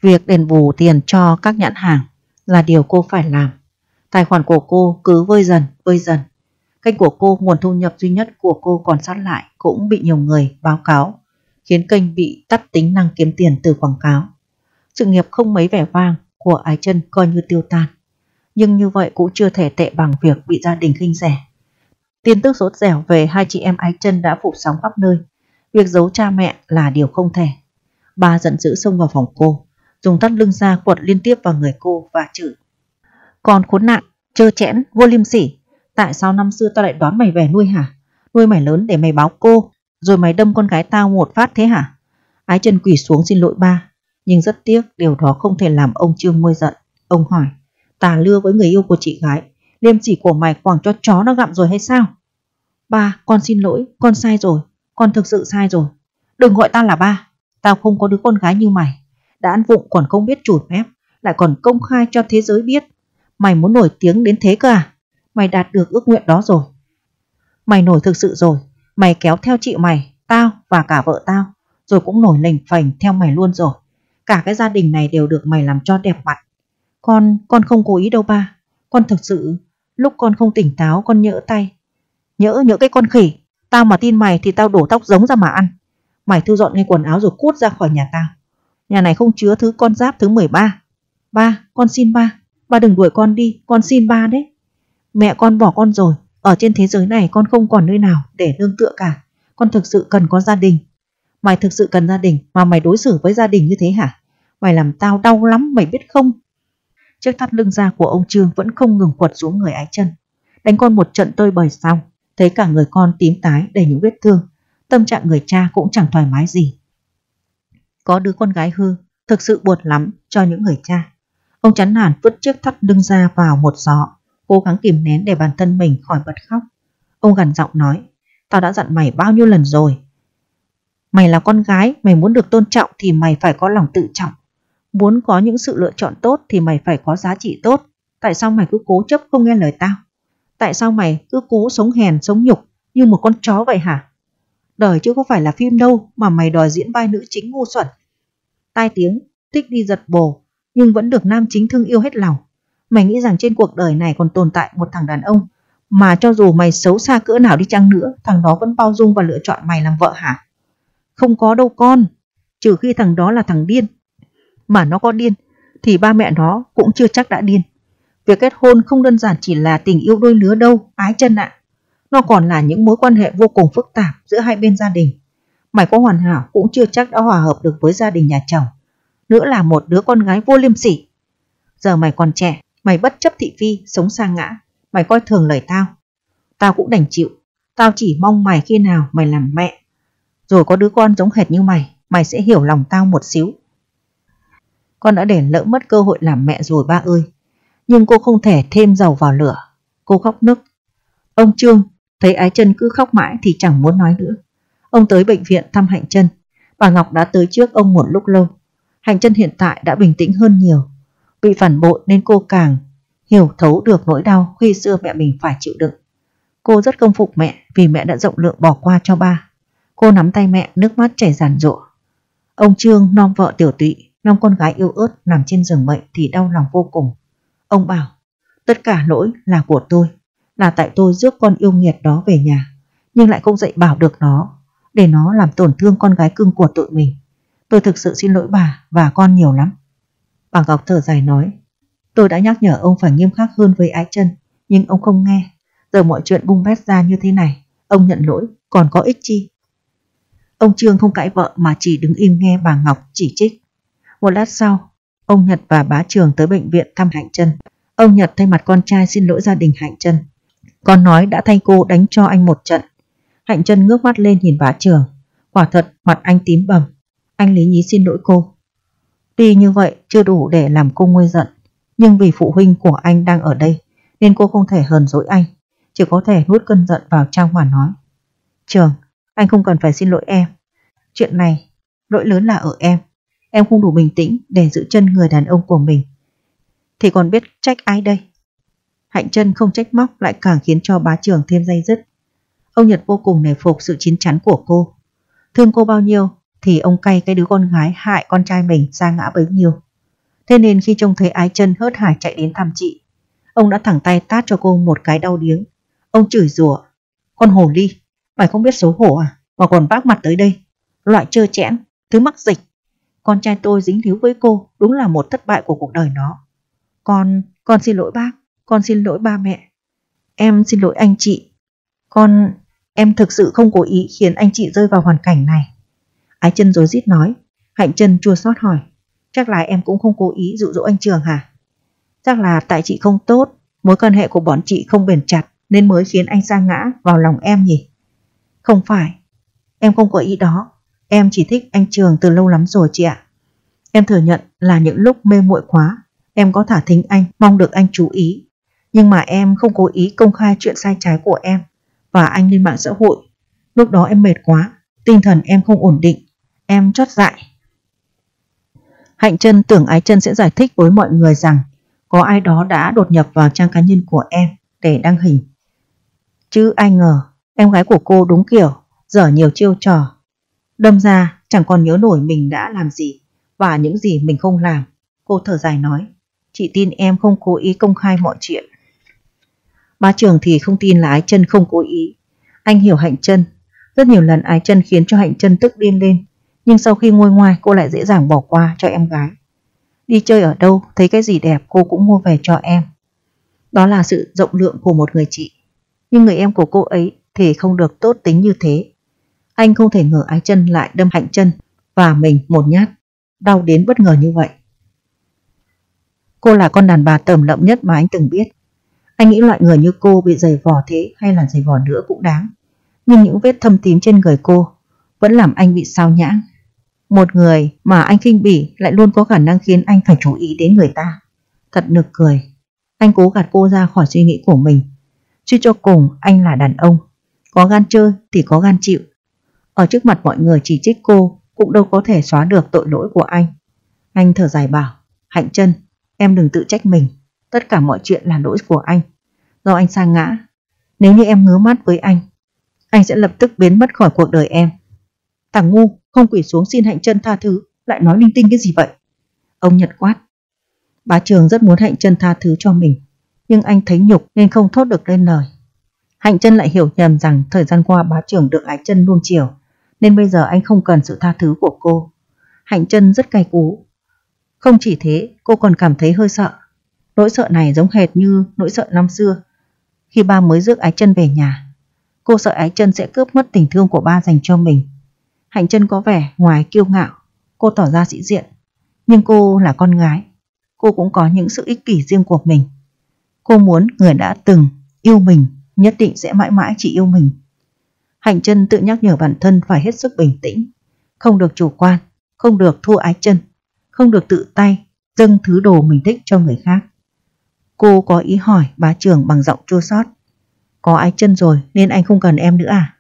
Việc đền bù tiền cho các nhãn hàng là điều cô phải làm. Tài khoản của cô cứ vơi dần, vơi dần. Kênh của cô, nguồn thu nhập duy nhất của cô còn sót lại, cũng bị nhiều người báo cáo, khiến kênh bị tắt tính năng kiếm tiền từ quảng cáo. Sự nghiệp không mấy vẻ vang của Ái Chân coi như tiêu tan. Nhưng như vậy cũng chưa thể tệ bằng việc bị gia đình khinh rẻ. Tin tức sốt dẻo về hai chị em Ái Chân đã phủ sóng khắp nơi. Việc giấu cha mẹ là điều không thể. Ba giận dữ xông vào phòng cô, dùng thắt lưng ra quật liên tiếp vào người cô và chửi: "Con khốn nạn, trơ trẽn, vô liêm sỉ. Tại sao năm xưa tao lại đón mày về nuôi hả? Nuôi mày lớn để mày báo cô, rồi mày đâm con gái tao một phát thế hả?" Ái Chân quỳ xuống xin lỗi ba, nhưng rất tiếc điều đó không thể làm ông Trương nguôi giận. Ông hỏi: "Tà lưa với người yêu của chị gái, liêm sỉ của mày quẳng cho chó nó gặm rồi hay sao?" "Ba, con xin lỗi, con sai rồi, con thực sự sai rồi. Đừng gọi tao là ba, tao không có đứa con gái như mày. Đã ăn vụng còn không biết chùi mép, lại còn công khai cho thế giới biết. Mày muốn nổi tiếng đến thế cơ à? Mày đạt được ước nguyện đó rồi. Mày nổi thực sự rồi, mày kéo theo chị mày, tao và cả vợ tao, rồi cũng nổi lềnh phềnh theo mày luôn rồi. Cả cái gia đình này đều được mày làm cho đẹp mặt. Con, con không cố ý đâu ba. Con thực sự, lúc con không tỉnh táo con nhỡ tay. Nhỡ, nhỡ cái con khỉ. Tao mà tin mày thì tao đổ tóc giống ra mà ăn. Mày thu dọn ngay quần áo rồi cút ra khỏi nhà tao. Nhà này không chứa thứ con giáp thứ mười ba. Ba, con xin ba. Ba đừng đuổi con đi, con xin ba đấy. Mẹ con bỏ con rồi. Ở trên thế giới này con không còn nơi nào để nương tựa cả. Con thực sự cần có gia đình. Mày thực sự cần gia đình mà mày đối xử với gia đình như thế hả? Mày làm tao đau lắm, mày biết không?" Chiếc thắt lưng da của ông Trương vẫn không ngừng quật xuống người Ái Chân. Đánh con một trận tơi bời xong, thấy cả người con tím tái đầy những vết thương, tâm trạng người cha cũng chẳng thoải mái gì. Có đứa con gái hư, thực sự buồn lắm cho những người cha. Ông chán nản vứt chiếc thắt lưng da vào một giỏ, cố gắng kìm nén để bản thân mình khỏi bật khóc. Ông gằn giọng nói: "Tao đã dặn mày bao nhiêu lần rồi. Mày là con gái, mày muốn được tôn trọng thì mày phải có lòng tự trọng. Muốn có những sự lựa chọn tốt thì mày phải có giá trị tốt. Tại sao mày cứ cố chấp không nghe lời tao? Tại sao mày cứ cố sống hèn sống nhục như một con chó vậy hả? Đời chứ có phải là phim đâu mà mày đòi diễn vai nữ chính ngu xuẩn. Tai tiếng, thích đi giật bồ nhưng vẫn được nam chính thương yêu hết lòng. Mày nghĩ rằng trên cuộc đời này còn tồn tại một thằng đàn ông mà cho dù mày xấu xa cỡ nào đi chăng nữa, thằng đó vẫn bao dung và lựa chọn mày làm vợ hả? Không có đâu con, trừ khi thằng đó là thằng điên. Mà nó có điên thì ba mẹ nó cũng chưa chắc đã điên. Việc kết hôn không đơn giản chỉ là tình yêu đôi lứa đâu Ái Chân ạ. Nó còn là những mối quan hệ vô cùng phức tạp giữa hai bên gia đình. Mày có hoàn hảo cũng chưa chắc đã hòa hợp được với gia đình nhà chồng. Nữa là một đứa con gái vô liêm sỉ. Giờ mày còn trẻ, mày bất chấp thị phi, sống sa ngã. Mày coi thường lời tao. Tao cũng đành chịu. Tao chỉ mong mày khi nào mày làm mẹ, rồi có đứa con giống hệt như mày, mày sẽ hiểu lòng tao một xíu. Con đã để lỡ mất cơ hội làm mẹ rồi ba ơi." Nhưng cô không thể thêm dầu vào lửa. Cô khóc nức. Ông Trương thấy Ái Chân cứ khóc mãi thì chẳng muốn nói nữa. Ông tới bệnh viện thăm Hạnh Chân. Bà Ngọc đã tới trước ông một lúc lâu. Hạnh Chân hiện tại đã bình tĩnh hơn nhiều. Bị phản bội nên cô càng hiểu thấu được nỗi đau khi xưa mẹ mình phải chịu đựng. Cô rất công phục mẹ vì mẹ đã rộng lượng bỏ qua cho ba. Cô nắm tay mẹ, nước mắt chảy ràn rụa. Ông Trương nom vợ tiểu tụy, nom con gái yêu ớt nằm trên giường bệnh thì đau lòng vô cùng. Ông bảo: "Tất cả lỗi là của tôi, là tại tôi rước con yêu nghiệt đó về nhà, nhưng lại không dạy bảo được nó, để nó làm tổn thương con gái cưng của tụi mình. Tôi thực sự xin lỗi bà và con nhiều lắm." Bà Ngọc thở dài nói: "Tôi đã nhắc nhở ông phải nghiêm khắc hơn với Ái Chân, nhưng ông không nghe. Giờ mọi chuyện bung bét ra như thế này, ông nhận lỗi còn có ích chi?" Ông Trương không cãi vợ mà chỉ đứng im nghe bà Ngọc chỉ trích. Một lát sau, ông Nhật và bá Trường tới bệnh viện thăm Hạnh Chân. Ông Nhật thay mặt con trai xin lỗi gia đình Hạnh Chân. Con nói đã thay cô đánh cho anh một trận. Hạnh Chân ngước mắt lên nhìn bá Trường. Quả thật mặt anh tím bầm. Anh lý nhí xin lỗi cô. Tuy như vậy chưa đủ để làm cô nguôi giận, nhưng vì phụ huynh của anh đang ở đây nên cô không thể hờn dỗi anh, chỉ có thể nuốt cơn giận vào trong mà nói: "Trường, anh không cần phải xin lỗi em. Chuyện này, lỗi lớn là ở em. Em không đủ bình tĩnh để giữ chân người đàn ông của mình, thì còn biết trách ai đây?" Hạnh Chân không trách móc lại càng khiến cho bá Trường thêm day dứt. Ông Nhật vô cùng nể phục sự chín chắn của cô. Thương cô bao nhiêu thì ông cay cái đứa con gái hại con trai mình sa ngã bấy nhiêu. Thế nên khi trông thấy Ái Chân hớt hải chạy đến thăm chị, ông đã thẳng tay tát cho cô một cái đau điếng. Ông chửi rủa: "Con hồ ly, mày không biết xấu hổ à, mà còn vác mặt tới đây, loại trơ trẽn, thứ mắc dịch. Con trai tôi dính líu với cô đúng là một thất bại của cuộc đời nó. Con, con xin lỗi bác, con xin lỗi ba mẹ. Em xin lỗi anh chị. Con, em thực sự không cố ý khiến anh chị rơi vào hoàn cảnh này." Ái Chân rối rít nói. Hạnh Chân chua xót hỏi: "Chắc là em cũng không cố ý dụ dỗ anh Trường hả? Chắc là tại chị không tốt, mối quan hệ của bọn chị không bền chặt nên mới khiến anh sa ngã vào lòng em nhỉ?" "Không phải, em không có ý đó. Em chỉ thích anh Trường từ lâu lắm rồi chị ạ. Em thừa nhận là những lúc mê muội quá, em có thả thính anh, mong được anh chú ý. Nhưng mà em không cố ý công khai chuyện sai trái của em và anh lên mạng xã hội. Lúc đó em mệt quá, tinh thần em không ổn định, em chót dại." Hạnh Chân tưởng Ái Chân sẽ giải thích với mọi người rằng có ai đó đã đột nhập vào trang cá nhân của em để đăng hình. Chứ ai ngờ em gái của cô đúng kiểu dở nhiều chiêu trò. Đâm ra chẳng còn nhớ nổi mình đã làm gì và những gì mình không làm. Cô thở dài nói: "Chị tin em không cố ý công khai mọi chuyện." Bá Trường thì không tin là Ái Chân không cố ý. Anh hiểu Hạnh Chân. Rất nhiều lần Ái Chân khiến cho Hạnh Chân tức điên lên, nhưng sau khi nguôi ngoai cô lại dễ dàng bỏ qua cho em gái. Đi chơi ở đâu thấy cái gì đẹp cô cũng mua về cho em. Đó là sự rộng lượng của một người chị. Nhưng người em của cô ấy thì không được tốt tính như thế. Anh không thể ngờ Ái Chân lại đâm Hạnh Chân và mình một nhát, đau đến bất ngờ như vậy. Cô là con đàn bà tởm lợm nhất mà anh từng biết. Anh nghĩ loại người như cô bị giày vò thế hay là giày vò nữa cũng đáng. Nhưng những vết thâm tím trên người cô vẫn làm anh bị sao nhãng. Một người mà anh khinh bỉ lại luôn có khả năng khiến anh phải chú ý đến người ta. Thật nực cười. Anh cố gạt cô ra khỏi suy nghĩ của mình. Suy cho cùng anh là đàn ông, có gan chơi thì có gan chịu. Ở trước mặt mọi người chỉ trích cô cũng đâu có thể xóa được tội lỗi của anh. Anh thở dài bảo: "Hạnh Chân, em đừng tự trách mình. Tất cả mọi chuyện là lỗi của anh, do anh sa ngã. Nếu như em ngứa mắt với anh, anh sẽ lập tức biến mất khỏi cuộc đời em." "Thằng ngu, không quỳ xuống xin Hạnh Chân tha thứ, lại nói linh tinh cái gì vậy?" Ông Nhật quát. Bá Trường rất muốn Hạnh Chân tha thứ cho mình, nhưng anh thấy nhục nên không thốt được lên lời. Hạnh Chân lại hiểu nhầm rằng thời gian qua Bá Trường được Ái Chân nuông chiều, nên bây giờ anh không cần sự tha thứ của cô. Hạnh Chân rất cay cú. Không chỉ thế, cô còn cảm thấy hơi sợ. Nỗi sợ này giống hệt như nỗi sợ năm xưa khi ba mới rước Ái Chân về nhà. Cô sợ Ái Chân sẽ cướp mất tình thương của ba dành cho mình. Hạnh Chân có vẻ ngoài kiêu ngạo, cô tỏ ra sĩ diện, nhưng cô là con gái. Cô cũng có những sự ích kỷ riêng của mình. Cô muốn người đã từng yêu mình nhất định sẽ mãi mãi chỉ yêu mình. Hạnh Chân tự nhắc nhở bản thân phải hết sức bình tĩnh, không được chủ quan, không được thua Ái Chân, không được tự tay dâng thứ đồ mình thích cho người khác. Cô có ý hỏi Bá Trường bằng giọng chua xót: "Có Ái Chân rồi nên anh không cần em nữa à?"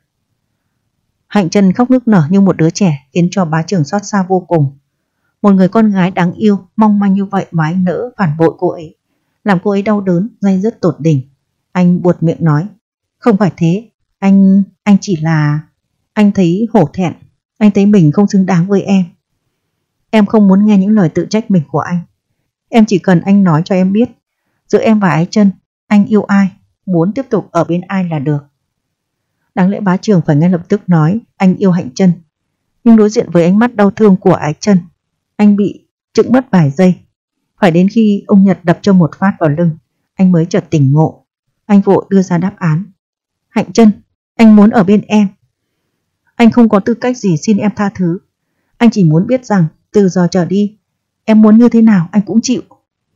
Hạnh Chân khóc nức nở như một đứa trẻ khiến cho Bá Trường xót xa vô cùng. Một người con gái đáng yêu, mong manh như vậy mà anh nỡ phản bội cô ấy, làm cô ấy đau đớn, day dứt tột đỉnh. Anh buột miệng nói: "Không phải thế, anh, anh chỉ là... Anh thấy hổ thẹn, anh thấy mình không xứng đáng với em. Em không muốn nghe những lời tự trách mình của anh. Em chỉ cần anh nói cho em biết, giữa em và Ái Chân, anh yêu ai, muốn tiếp tục ở bên ai là được." Đáng lẽ Bá Trường phải ngay lập tức nói anh yêu Hạnh Chân, nhưng đối diện với ánh mắt đau thương của Ái Chân, anh bị chững mất vài giây. Phải đến khi ông Nhật đập cho một phát vào lưng, anh mới chợt tỉnh ngộ. Anh vội đưa ra đáp án: "Hạnh Chân, anh muốn ở bên em. Anh không có tư cách gì xin em tha thứ. Anh chỉ muốn biết rằng từ giờ trở đi, em muốn như thế nào anh cũng chịu."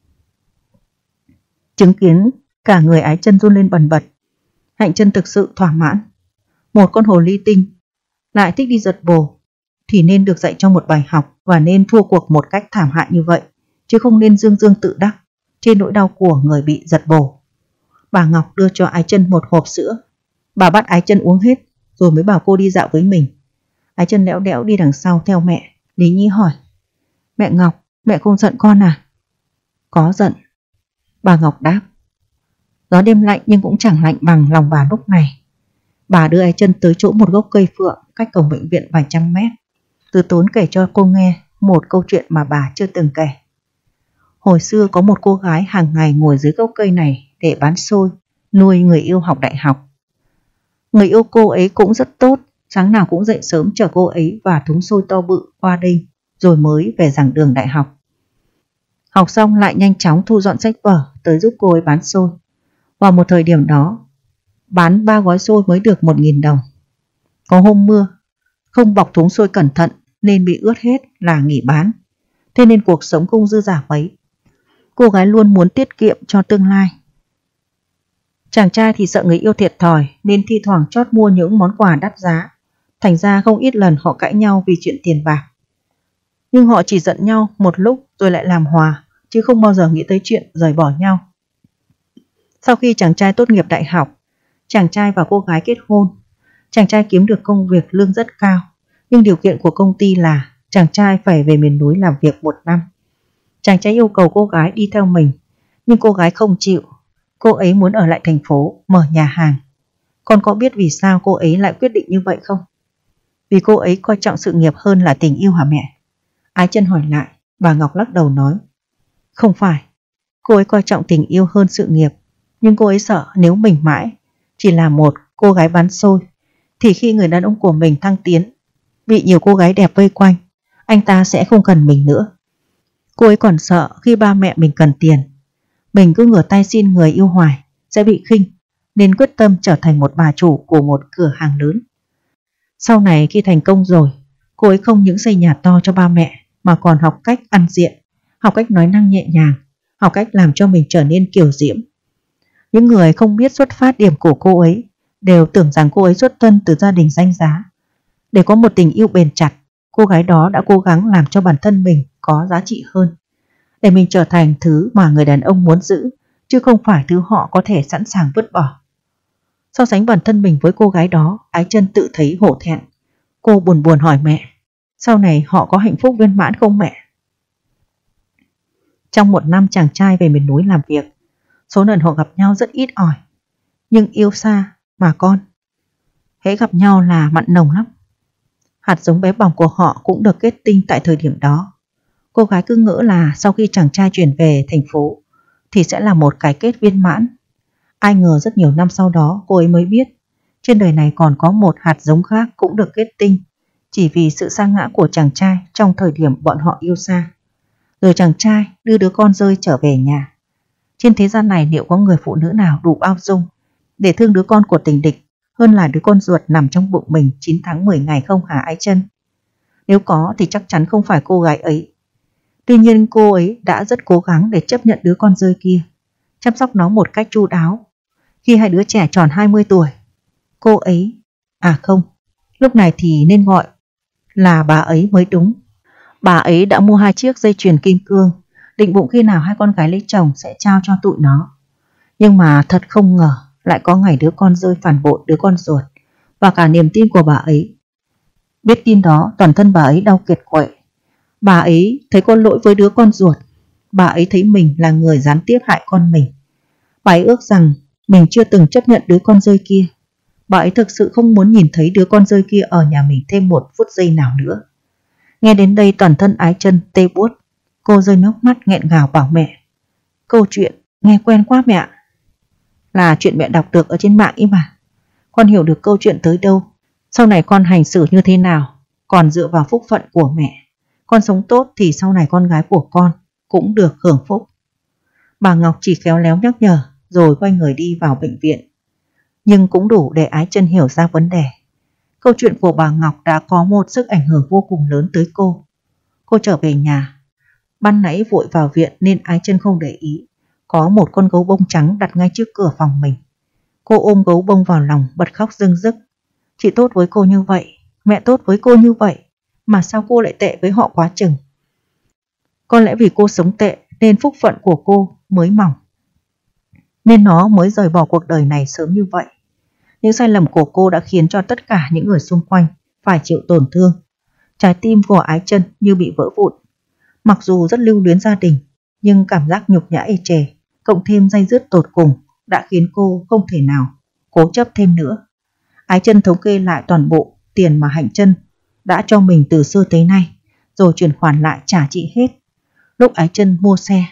Chứng kiến cả người Ái Chân run lên bần bật, Hạnh Chân thực sự thỏa mãn. Một con hồ ly tinh lại thích đi giật bồ thì nên được dạy cho một bài học và nên thua cuộc một cách thảm hại như vậy, chứ không nên dương dương tự đắc trên nỗi đau của người bị giật bồ. Bà Ngọc đưa cho Ái Chân một hộp sữa. Bà bắt Ái Chân uống hết rồi mới bảo cô đi dạo với mình. Ái Chân lẽo đẽo đi đằng sau theo mẹ. Lý Nhi hỏi: "Mẹ Ngọc, mẹ không giận con à?" "Có giận," bà Ngọc đáp. Gió đêm lạnh nhưng cũng chẳng lạnh bằng lòng bà lúc này. Bà đưa Ái Chân tới chỗ một gốc cây phượng cách cổng bệnh viện vài trăm mét. Từ Tốn kể cho cô nghe một câu chuyện mà bà chưa từng kể. Hồi xưa có một cô gái hàng ngày ngồi dưới gốc cây này để bán xôi, nuôi người yêu học đại học. Người yêu cô ấy cũng rất tốt, sáng nào cũng dậy sớm chở cô ấy và thúng xôi to bự qua đây rồi mới về giảng đường đại học. Học xong lại nhanh chóng thu dọn sách vở tới giúp cô ấy bán xôi. Vào một thời điểm đó, bán ba gói xôi mới được một nghìn đồng. Có hôm mưa, không bọc thúng xôi cẩn thận nên bị ướt hết là nghỉ bán. Thế nên cuộc sống không dư giả mấy. Cô gái luôn muốn tiết kiệm cho tương lai. Chàng trai thì sợ người yêu thiệt thòi nên thi thoảng chót mua những món quà đắt giá. Thành ra không ít lần họ cãi nhau vì chuyện tiền bạc. Nhưng họ chỉ giận nhau một lúc rồi lại làm hòa, chứ không bao giờ nghĩ tới chuyện rời bỏ nhau. Sau khi chàng trai tốt nghiệp đại học, chàng trai và cô gái kết hôn. Chàng trai kiếm được công việc lương rất cao, nhưng điều kiện của công ty là chàng trai phải về miền núi làm việc một năm. Chàng trai yêu cầu cô gái đi theo mình, nhưng cô gái không chịu. Cô ấy muốn ở lại thành phố mở nhà hàng. Con có biết vì sao cô ấy lại quyết định như vậy không? Vì cô ấy coi trọng sự nghiệp hơn là tình yêu hả mẹ? Ái Chân hỏi lại. Bà Ngọc lắc đầu nói, không phải. Cô ấy coi trọng tình yêu hơn sự nghiệp, nhưng cô ấy sợ nếu mình mãi chỉ là một cô gái bán xôi thì khi người đàn ông của mình thăng tiến, bị nhiều cô gái đẹp vây quanh, anh ta sẽ không cần mình nữa. Cô ấy còn sợ khi ba mẹ mình cần tiền, mình cứ ngửa tay xin người yêu hoài sẽ bị khinh, nên quyết tâm trở thành một bà chủ của một cửa hàng lớn. Sau này khi thành công rồi, cô ấy không những xây nhà to cho ba mẹ mà còn học cách ăn diện, học cách nói năng nhẹ nhàng, học cách làm cho mình trở nên kiều diễm. Những người không biết xuất phát điểm của cô ấy đều tưởng rằng cô ấy xuất thân từ gia đình danh giá. Để có một tình yêu bền chặt, cô gái đó đã cố gắng làm cho bản thân mình có giá trị hơn, để mình trở thành thứ mà người đàn ông muốn giữ, chứ không phải thứ họ có thể sẵn sàng vứt bỏ. So sánh bản thân mình với cô gái đó, Ái Chân tự thấy hổ thẹn. Cô buồn buồn hỏi mẹ, sau này họ có hạnh phúc viên mãn không mẹ? Trong một năm chàng trai về miền núi làm việc, số lần họ gặp nhau rất ít ỏi. Nhưng yêu xa mà con, hễ gặp nhau là mặn nồng lắm. Hạt giống bé bỏng của họ cũng được kết tinh tại thời điểm đó. Cô gái cứ ngỡ là sau khi chàng trai chuyển về thành phố thì sẽ là một cái kết viên mãn. Ai ngờ rất nhiều năm sau đó cô ấy mới biết trên đời này còn có một hạt giống khác cũng được kết tinh, chỉ vì sự sa ngã của chàng trai trong thời điểm bọn họ yêu xa. Rồi chàng trai đưa đứa con rơi trở về nhà. Trên thế gian này liệu có người phụ nữ nào đủ bao dung để thương đứa con của tình địch hơn là đứa con ruột nằm trong bụng mình chín tháng mười ngày không hả Ái Chân? Nếu có thì chắc chắn không phải cô gái ấy. Tuy nhiên cô ấy đã rất cố gắng để chấp nhận đứa con rơi kia, chăm sóc nó một cách chu đáo. Khi hai đứa trẻ tròn hai mươi tuổi, cô ấy, à không, lúc này thì nên gọi là bà ấy mới đúng. Bà ấy đã mua hai chiếc dây chuyền kim cương, định bụng khi nào hai con gái lấy chồng sẽ trao cho tụi nó. Nhưng mà thật không ngờ lại có ngày đứa con rơi phản bội đứa con ruột và cả niềm tin của bà ấy. Biết tin đó, toàn thân bà ấy đau kiệt quệ. Bà ấy thấy có lỗi với đứa con ruột. Bà ấy thấy mình là người gián tiếp hại con mình. Bà ấy ước rằng mình chưa từng chấp nhận đứa con rơi kia. Bà ấy thực sự không muốn nhìn thấy đứa con rơi kia ở nhà mình thêm một phút giây nào nữa. Nghe đến đây toàn thân Ái Chân tê buốt. Cô rơi nước mắt nghẹn ngào bảo mẹ, câu chuyện nghe quen quá mẹ. Là chuyện mẹ đọc được ở trên mạng ý mà. Con hiểu được câu chuyện tới đâu, sau này con hành xử như thế nào còn dựa vào phúc phận của mẹ. Con sống tốt thì sau này con gái của con cũng được hưởng phúc. Bà Ngọc chỉ khéo léo nhắc nhở rồi quay người đi vào bệnh viện. Nhưng cũng đủ để Ái Chân hiểu ra vấn đề. Câu chuyện của bà Ngọc đã có một sức ảnh hưởng vô cùng lớn tới cô. Cô trở về nhà. Ban nãy vội vào viện nên Ái Chân không để ý có một con gấu bông trắng đặt ngay trước cửa phòng mình. Cô ôm gấu bông vào lòng bật khóc rưng rức. Chị tốt với cô như vậy, mẹ tốt với cô như vậy, mà sao cô lại tệ với họ quá chừng? Có lẽ vì cô sống tệ nên phúc phận của cô mới mỏng, nên nó mới rời bỏ cuộc đời này sớm như vậy. Những sai lầm của cô đã khiến cho tất cả những người xung quanh phải chịu tổn thương. Trái tim của Ái Chân như bị vỡ vụn. Mặc dù rất lưu luyến gia đình, nhưng cảm giác nhục nhã ê chề cộng thêm day dứt tột cùng đã khiến cô không thể nào cố chấp thêm nữa. Ái Chân thống kê lại toàn bộ tiền mà Hạnh Chân đã cho mình từ xưa tới nay, rồi chuyển khoản lại trả chị hết. Lúc Ái Chân mua xe,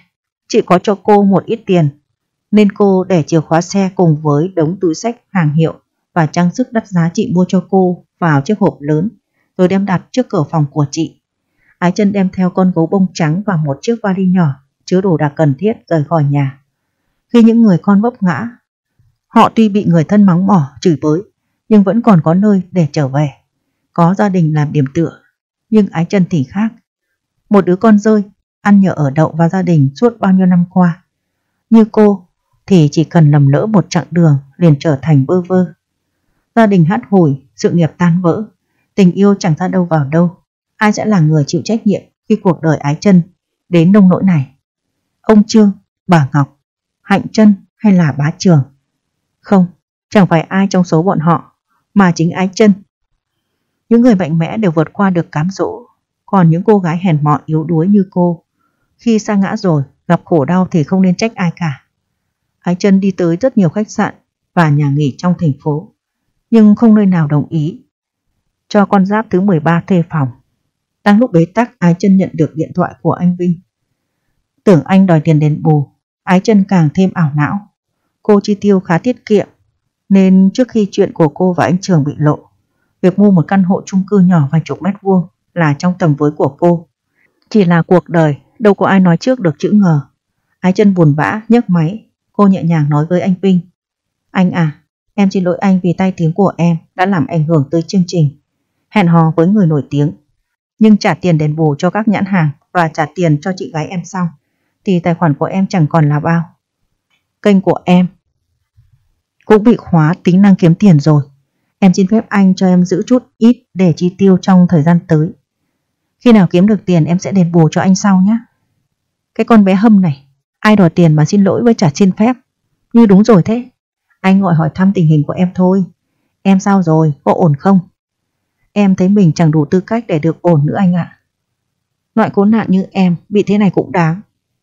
Chị có cho cô một ít tiền, nên cô để chìa khóa xe cùng với đống túi xách hàng hiệu và trang sức đắt giá chị mua cho cô vào chiếc hộp lớn, rồi đem đặt trước cửa phòng của chị. Ái Chân đem theo con gấu bông trắng và một chiếc vali nhỏ chứa đồ đạc cần thiết rời khỏi nhà. Khi những người con vấp ngã, họ tuy bị người thân mắng mỏ, chửi bới, nhưng vẫn còn có nơi để trở về, có gia đình làm điểm tựa. Nhưng Ái Chân thì khác. Một đứa con rơi, ăn nhờ ở đậu vào gia đình suốt bao nhiêu năm qua. Như cô thì chỉ cần lầm lỡ một chặng đường liền trở thành bơ vơ. Gia đình hắt hủi, sự nghiệp tan vỡ, tình yêu chẳng ra đâu vào đâu. Ai sẽ là người chịu trách nhiệm khi cuộc đời Ái Chân đến nông nỗi này? Ông Trương, bà Ngọc, Hạnh Chân hay là bá Trường? Không, chẳng phải ai trong số bọn họ, mà chính Ái Chân. Những người mạnh mẽ đều vượt qua được cám dỗ, còn những cô gái hèn mọn yếu đuối như cô, khi sa ngã rồi, gặp khổ đau thì không nên trách ai cả. Ái Chân đi tới rất nhiều khách sạn và nhà nghỉ trong thành phố, nhưng không nơi nào đồng ý cho con giáp thứ mười ba thuê phòng. Đang lúc bế tắc, Ái Chân nhận được điện thoại của anh Vinh. Tưởng anh đòi tiền đền bù, Ái Chân càng thêm ảo não. Cô chi tiêu khá tiết kiệm, nên trước khi chuyện của cô và anh Trường bị lộ, việc mua một căn hộ chung cư nhỏ vài chục mét vuông là trong tầm với của cô. Chỉ là cuộc đời, đâu có ai nói trước được chữ ngờ. Ái Chân buồn bã nhấc máy, cô nhẹ nhàng nói với anh Vinh. Anh à, em xin lỗi anh vì tai tiếng của em đã làm ảnh hưởng tới chương trình hẹn hò với người nổi tiếng. Nhưng trả tiền đền bù cho các nhãn hàng và trả tiền cho chị gái em xong thì tài khoản của em chẳng còn là bao. Kênh của em cũng bị khóa tính năng kiếm tiền rồi. Em xin phép anh cho em giữ chút ít để chi tiêu trong thời gian tới. Khi nào kiếm được tiền em sẽ đền bù cho anh sau nhé. Cái con bé Hâm này, ai đòi tiền mà xin lỗi với trả xin phép, như đúng rồi thế. Anh gọi hỏi thăm tình hình của em thôi. Em sao rồi, có ổn không? Em thấy mình chẳng đủ tư cách để được ổn nữa anh ạ. Loại khốn nạn như em bị thế này cũng đáng.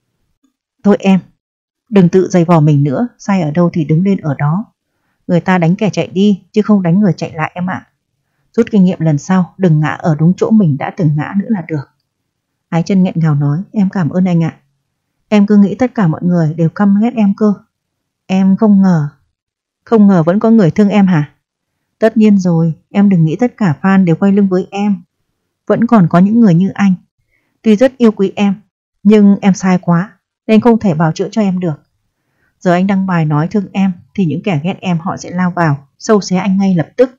Thôi em, đừng tự giày vò mình nữa, sai ở đâu thì đứng lên ở đó. Người ta đánh kẻ chạy đi chứ không đánh người chạy lại em ạ. Rút kinh nghiệm lần sau, đừng ngã ở đúng chỗ mình đã từng ngã nữa là được. Ái Chân nghẹn ngào nói, em cảm ơn anh ạ. Em cứ nghĩ tất cả mọi người đều căm ghét em cơ. Em không ngờ. Không ngờ vẫn có người thương em hả? Tất nhiên rồi, em đừng nghĩ tất cả fan đều quay lưng với em. Vẫn còn có những người như anh. Tuy rất yêu quý em, nhưng em sai quá nên không thể bào chữa cho em được. Giờ anh đăng bài nói thương em thì những kẻ ghét em họ sẽ lao vào xâu xé anh ngay lập tức.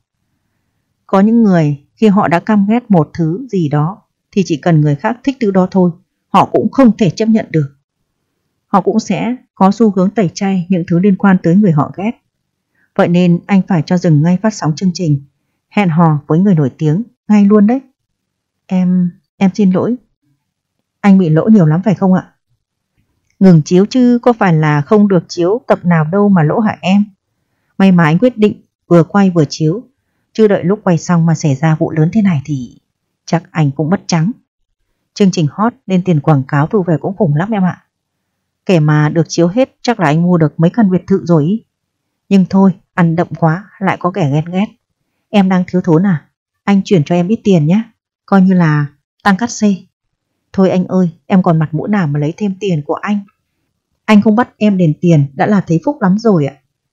Có những người khi họ đã căm ghét một thứ gì đó thì chỉ cần người khác thích thứ đó thôi, họ cũng không thể chấp nhận được. Họ cũng sẽ có xu hướng tẩy chay những thứ liên quan tới người họ ghét. Vậy nên anh phải cho dừng ngay phát sóng chương trình hẹn hò với người nổi tiếng ngay luôn đấy. Em, em xin lỗi. Anh bị lỗ nhiều lắm phải không ạ? Ngừng chiếu chứ có phải là không được chiếu tập nào đâu mà lỗ hả em? May mà anh quyết định vừa quay vừa chiếu, chứ đợi lúc quay xong mà xảy ra vụ lớn thế này thì chắc anh cũng mất trắng. Chương trình hot nên tiền quảng cáo thu về cũng khủng lắm em ạ. Kể mà được chiếu hết chắc là anh mua được mấy căn biệt thự rồi ý. Nhưng thôi, ăn đậm quá lại có kẻ ghen ghét. Em đang thiếu thốn à? Anh chuyển cho em ít tiền nhé, coi như là tăng cát xê. Thôi anh ơi, em còn mặt mũi nào mà lấy thêm tiền của anh. Anh không bắt em đền tiền đã là thấy phúc lắm rồi ạ.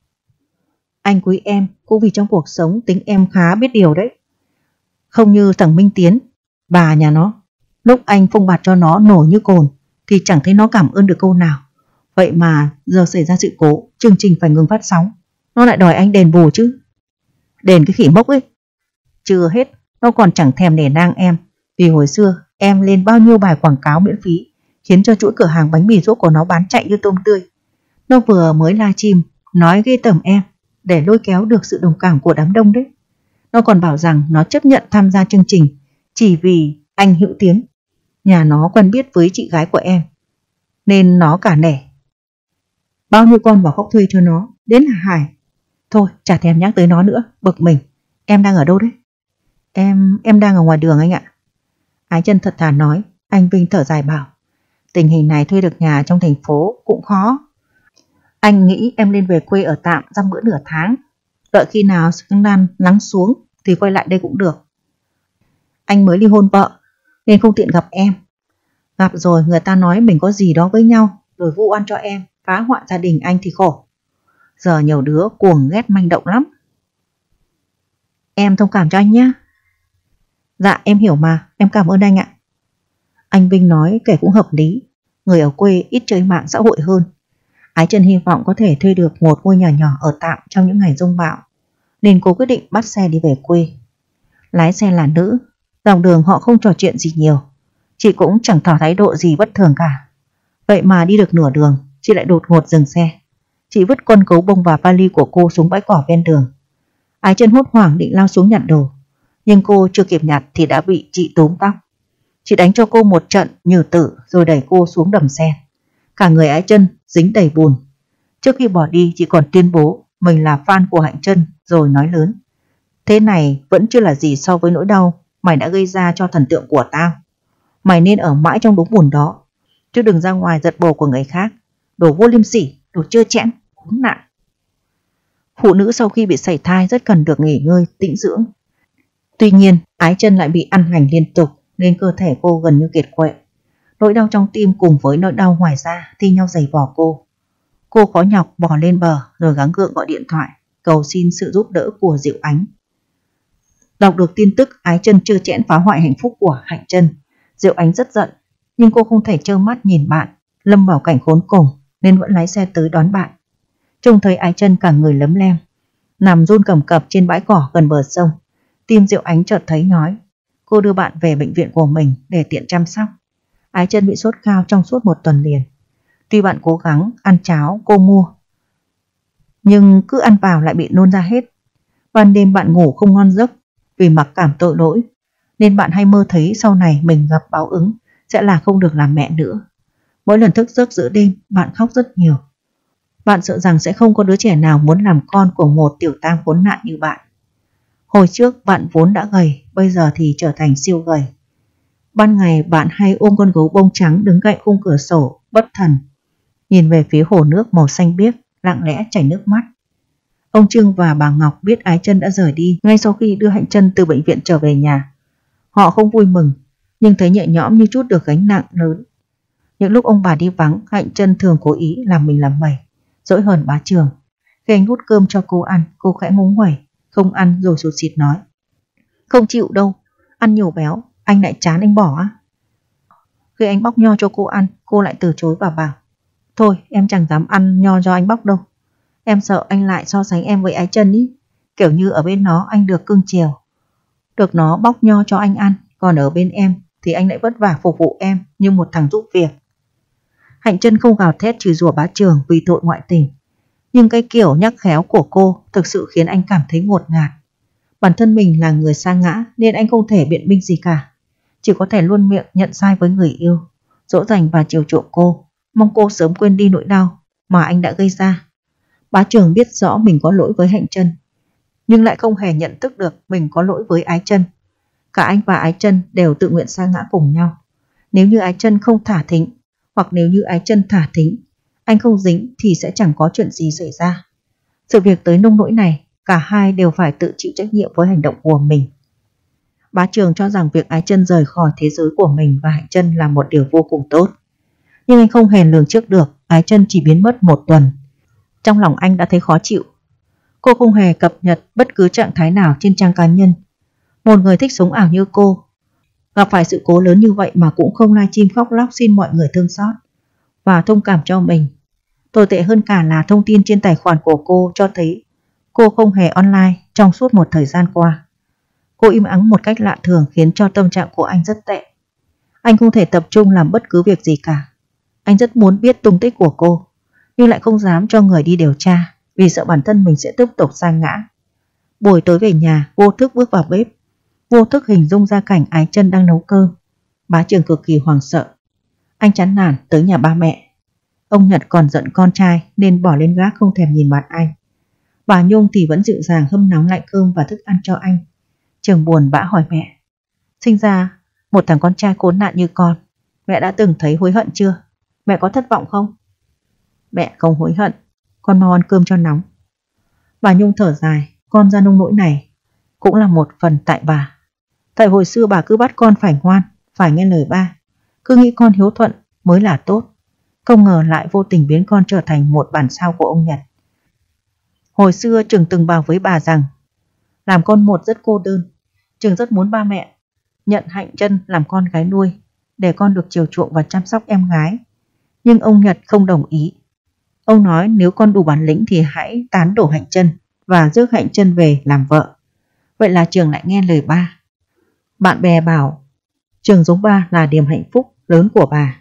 Anh quý em cũng vì trong cuộc sống tính em khá biết điều đấy. Không như thằng Minh Tiến, bà nhà nó, lúc anh phông bạt cho nó nổi như cồn thì chẳng thấy nó cảm ơn được câu nào. Vậy mà giờ xảy ra sự cố, chương trình phải ngừng phát sóng, nó lại đòi anh đền bù chứ. Đền cái khỉ mốc ấy. Chưa hết, nó còn chẳng thèm nể nang em vì hồi xưa em lên bao nhiêu bài quảng cáo miễn phí, khiến cho chuỗi cửa hàng bánh mì ruốc của nó bán chạy như tôm tươi. Nó vừa mới livestream nói ghê tởm em để lôi kéo được sự đồng cảm của đám đông đấy. Nó còn bảo rằng nó chấp nhận tham gia chương trình chỉ vì anh Hữu Tiến, nhà nó quen biết với chị gái của em, nên nó cả nể. Bao nhiêu con vào khóc thuê cho nó, đến là Hải. Thôi chả thèm nhắc tới nó nữa, bực mình. Em đang ở đâu đấy? Em, em đang ở ngoài đường anh ạ. Ái Chân thật thà nói. Anh Vinh thở dài bảo, tình hình này thuê được nhà trong thành phố cũng khó. Anh nghĩ em nên về quê ở tạm dăm bữa nửa tháng, đợi khi nào scandal lắng xuống thì quay lại đây cũng được. Anh mới ly hôn vợ nên không tiện gặp em. Gặp rồi người ta nói mình có gì đó với nhau rồi vu oan cho em, phá hoại gia đình anh thì khổ. Giờ nhiều đứa cuồng ghét manh động lắm. Em thông cảm cho anh nhé. Dạ em hiểu mà, em cảm ơn anh ạ. Anh Vinh nói kể cũng hợp lý. Người ở quê ít chơi mạng xã hội hơn. Ái Chân hy vọng có thể thuê được một ngôi nhà nhỏ ở tạm trong những ngày giông bão, nên cô quyết định bắt xe đi về quê. Lái xe là nữ, dòng đường họ không trò chuyện gì nhiều. Chị cũng chẳng tỏ thái độ gì bất thường cả. Vậy mà đi được nửa đường, chị lại đột ngột dừng xe. Chị vứt con gấu bông và vali của cô xuống bãi cỏ ven đường. Ái Chân hốt hoảng định lao xuống nhặt đồ, nhưng cô chưa kịp nhặt thì đã bị chị túm tóc. Chị đánh cho cô một trận như tử rồi đẩy cô xuống đầm sen. Cả người Ái Chân dính đầy bùn. Trước khi bỏ đi, chị còn tuyên bố mình là fan của Hạnh Chân rồi nói lớn: thế này vẫn chưa là gì so với nỗi đau mày đã gây ra cho thần tượng của tao. Mày nên ở mãi trong đống bùn đó, chứ đừng ra ngoài giật bồ của người khác. Đồ vô liêm sỉ, đồ trơ trẽn, khốn nạn. Phụ nữ sau khi bị sảy thai rất cần được nghỉ ngơi, tĩnh dưỡng. Tuy nhiên, Ái Chân lại bị ăn hành liên tục nên cơ thể cô gần như kiệt quệ. Nỗi đau trong tim cùng với nỗi đau ngoài da thi nhau giày vò cô. Cô khó nhọc bò lên bờ rồi gắng gượng gọi điện thoại cầu xin sự giúp đỡ của Diệu Ánh. Đọc được tin tức Ái Chân trơ trẽn phá hoại hạnh phúc của Hạnh Chân, Diệu Ánh rất giận, nhưng cô không thể trơ mắt nhìn bạn lâm vào cảnh khốn cùng nên vẫn lái xe tới đón bạn. Trông thấy Ái Chân cả người lấm lem, nằm run cầm cập trên bãi cỏ gần bờ sông, tim Diệu Ánh chợt thấy nhói. Cô đưa bạn về bệnh viện của mình để tiện chăm sóc. Ái Chân bị sốt cao trong suốt một tuần liền. Tuy bạn cố gắng ăn cháo cô mua, nhưng cứ ăn vào lại bị nôn ra hết. Ban đêm bạn ngủ không ngon giấc vì mặc cảm tội lỗi, nên bạn hay mơ thấy sau này mình gặp báo ứng sẽ là không được làm mẹ nữa. Mỗi lần thức giấc giữa đêm bạn khóc rất nhiều. Bạn sợ rằng sẽ không có đứa trẻ nào muốn làm con của một tiểu tam khốn nạn như bạn. Hồi trước bạn vốn đã gầy, bây giờ thì trở thành siêu gầy. Ban ngày bạn hay ôm con gấu bông trắng đứng cạnh khung cửa sổ bất thần, nhìn về phía hồ nước màu xanh biếc, lặng lẽ chảy nước mắt. Ông Trương và bà Ngọc biết Ái Chân đã rời đi ngay sau khi đưa Hạnh Chân từ bệnh viện trở về nhà. Họ không vui mừng, nhưng thấy nhẹ nhõm như chút được gánh nặng lớn. Những lúc ông bà đi vắng, Hạnh Chân thường cố ý làm mình làm mẩy, dỗi hờn bá Trường. Khi anh đút cơm cho cô ăn, cô khẽ ngúng nguẩy, không ăn rồi sụt sịt nói: không chịu đâu, ăn nhiều béo, anh lại chán anh bỏ á. Khi anh bóc nho cho cô ăn, cô lại từ chối và bảo: thôi em chẳng dám ăn nho do anh bóc đâu. Em sợ anh lại so sánh em với Ái Chân ý. Kiểu như ở bên nó anh được cưng chiều, được nó bóc nho cho anh ăn, còn ở bên em thì anh lại vất vả phục vụ em như một thằng giúp việc. Hạnh Chân không gào thét chửi rủa bá Trường vì tội ngoại tình, nhưng cái kiểu nhắc khéo của cô thực sự khiến anh cảm thấy ngột ngạt. Bản thân mình là người sa ngã nên anh không thể biện minh gì cả, chỉ có thể luôn miệng nhận sai với người yêu, dỗ dành và chiều chuộng cô, mong cô sớm quên đi nỗi đau mà anh đã gây ra. Bá Trường biết rõ mình có lỗi với Hạnh Chân, nhưng lại không hề nhận thức được mình có lỗi với Ái Chân. Cả anh và Ái Chân đều tự nguyện sa ngã cùng nhau. Nếu như Ái Chân không thả thính, hoặc nếu như Ái Chân thả thính, anh không dính thì sẽ chẳng có chuyện gì xảy ra. Sự việc tới nông nỗi này, cả hai đều phải tự chịu trách nhiệm với hành động của mình. Bá Trường cho rằng việc Ái Chân rời khỏi thế giới của mình và Hạnh Chân là một điều vô cùng tốt. Nhưng anh không hề lường trước được Ái Chân chỉ biến mất một tuần. Trong lòng anh đã thấy khó chịu. Cô không hề cập nhật bất cứ trạng thái nào trên trang cá nhân. Một người thích sống ảo như cô, gặp phải sự cố lớn như vậy mà cũng không livestream khóc lóc xin mọi người thương xót và thông cảm cho mình. Tồi tệ hơn cả là thông tin trên tài khoản của cô cho thấy cô không hề online trong suốt một thời gian qua. Cô im ắng một cách lạ thường khiến cho tâm trạng của anh rất tệ. Anh không thể tập trung làm bất cứ việc gì cả. Anh rất muốn biết tung tích của cô, nhưng lại không dám cho người đi điều tra vì sợ bản thân mình sẽ tiếp tục sa ngã. Buổi tối về nhà, vô thức bước vào bếp, vô thức hình dung ra cảnh Ái Chân đang nấu cơm. Bá Trường cực kỳ hoảng sợ. Anh chán nản tới nhà ba mẹ. Ông Nhật còn giận con trai nên bỏ lên gác không thèm nhìn mặt anh. Bà Nhung thì vẫn dịu dàng hâm nóng lại cơm và thức ăn cho anh. Trường buồn bã hỏi mẹ: sinh ra một thằng con trai khốn nạn như con, mẹ đã từng thấy hối hận chưa? Mẹ có thất vọng không? Mẹ không hối hận, con mau ăn cơm cho nóng. Bà Nhung thở dài, con ra nông nỗi này cũng là một phần tại bà. Tại hồi xưa bà cứ bắt con phải ngoan, phải nghe lời ba, cứ nghĩ con hiếu thuận mới là tốt. không ngờ lại vô tình biến con trở thành một bản sao của ông Nhật. Hồi xưa Trường từng bảo với bà rằng làm con một rất cô đơn. Trường rất muốn ba mẹ nhận Hạnh Trân làm con gái nuôi để con được chiều chuộng và chăm sóc em gái. Nhưng ông Nhật không đồng ý. Ông nói nếu con đủ bản lĩnh thì hãy tán đổ Hạnh Trân và rước Hạnh Trân về làm vợ. Vậy là Trường lại nghe lời ba. Bạn bè bảo Trường giống ba là niềm hạnh phúc lớn của bà.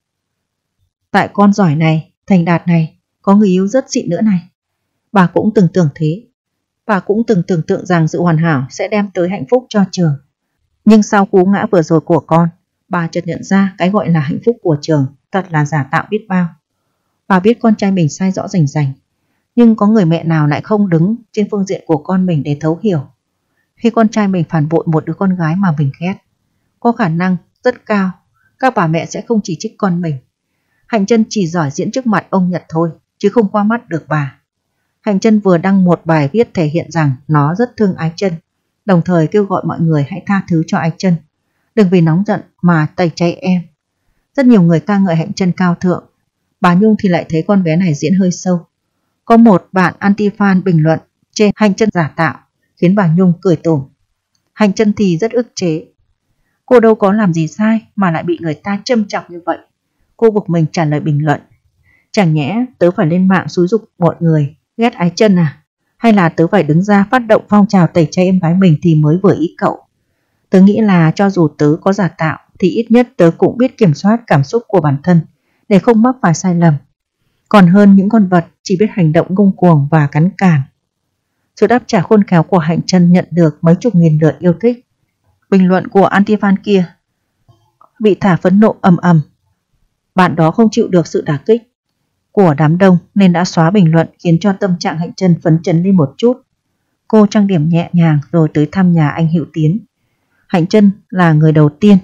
Tại con giỏi này, thành đạt này, có người yêu rất xịn nữa này. Bà cũng từng tưởng thế. Bà cũng từng tưởng tượng rằng sự hoàn hảo sẽ đem tới hạnh phúc cho Trường. Nhưng sau cú ngã vừa rồi của con, bà chợt nhận ra cái gọi là hạnh phúc của Trường thật là giả tạo biết bao. Bà biết con trai mình sai rõ rành rành, nhưng có người mẹ nào lại không đứng trên phương diện của con mình để thấu hiểu. Khi con trai mình phản bội một đứa con gái mà mình ghét, có khả năng rất cao các bà mẹ sẽ không chỉ trích con mình. Hạnh Trân chỉ giỏi diễn trước mặt ông Nhật thôi, chứ không qua mắt được bà. Hạnh Trân vừa đăng một bài viết thể hiện rằng nó rất thương Ái Trân, đồng thời kêu gọi mọi người hãy tha thứ cho Ái Trân, đừng vì nóng giận mà tẩy chay em. Rất nhiều người ca ngợi Hạnh Trân cao thượng. Bà Nhung thì lại thấy con bé này diễn hơi sâu. Có một bạn anti-fan bình luận trên Hạnh Trân giả tạo, khiến bà Nhung cười tủm. Hạnh Trân thì rất ức chế. Cô đâu có làm gì sai mà lại bị người ta châm chọc như vậy. Cô buộc mình trả lời bình luận. Chẳng nhẽ tớ phải lên mạng xúi giục mọi người ghét Ái Trân à? Hay là tớ phải đứng ra phát động phong trào tẩy chay em gái mình thì mới vừa ý cậu? Tớ nghĩ là cho dù tớ có giả tạo thì ít nhất tớ cũng biết kiểm soát cảm xúc của bản thân để không mắc phải sai lầm. Còn hơn những con vật chỉ biết hành động ngông cuồng và cắn cản. Sự đáp trả khôn khéo của Hạnh Trân nhận được mấy chục nghìn lượt yêu thích. Bình luận của anti-fan kia bị thả phẫn nộ ầm ầm. Bạn đó không chịu được sự đả kích của đám đông nên đã xóa bình luận, khiến cho tâm trạng Hạnh Trân phấn chấn lên một chút. Cô trang điểm nhẹ nhàng rồi tới thăm nhà anh Hữu Tiến. Hạnh Trân là người đầu tiên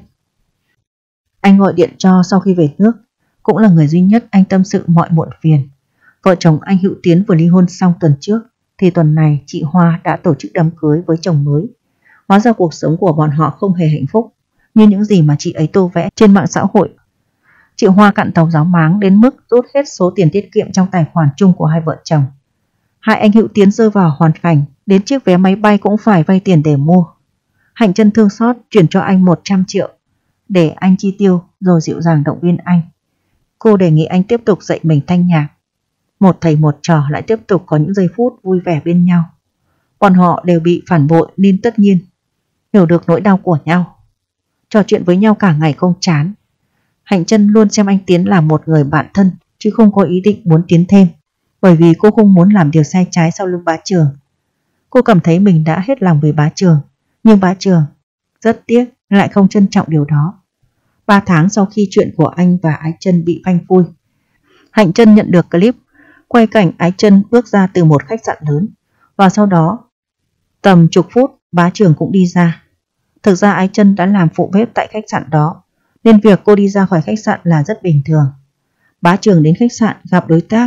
anh gọi điện cho sau khi về nước, cũng là người duy nhất anh tâm sự mọi muộn phiền. Vợ chồng anh Hữu Tiến vừa ly hôn xong tuần trước, thì tuần này chị Hoa đã tổ chức đám cưới với chồng mới. Hóa ra cuộc sống của bọn họ không hề hạnh phúc như những gì mà chị ấy tô vẽ trên mạng xã hội. Chị Hoa cạn tàu giáo máng đến mức rút hết số tiền tiết kiệm trong tài khoản chung của hai vợ chồng. Hai anh Hữu Tiến rơi vào hoàn cảnh đến chiếc vé máy bay cũng phải vay tiền để mua. Hạnh Trân thương xót chuyển cho anh một trăm triệu để anh chi tiêu, rồi dịu dàng động viên anh. Cô đề nghị anh tiếp tục dạy mình thanh nhạc. Một thầy một trò lại tiếp tục có những giây phút vui vẻ bên nhau. Bọn họ đều bị phản bội nên tất nhiên hiểu được nỗi đau của nhau. Trò chuyện với nhau cả ngày không chán. Hạnh Trân luôn xem anh Tiến là một người bạn thân, chứ không có ý định muốn tiến thêm, bởi vì cô không muốn làm điều sai trái sau lưng Bá Trường. Cô cảm thấy mình đã hết lòng với Bá Trường, nhưng Bá Trường rất tiếc lại không trân trọng điều đó. Ba tháng sau khi chuyện của anh và Ái Trân bị phanh phui, Hạnh Trân nhận được clip quay cảnh Ái Trân bước ra từ một khách sạn lớn, và sau đó tầm chục phút Bá Trường cũng đi ra. Thực ra Ái Trân đã làm phụ bếp tại khách sạn đó, nên việc cô đi ra khỏi khách sạn là rất bình thường. Bá Trường đến khách sạn gặp đối tác,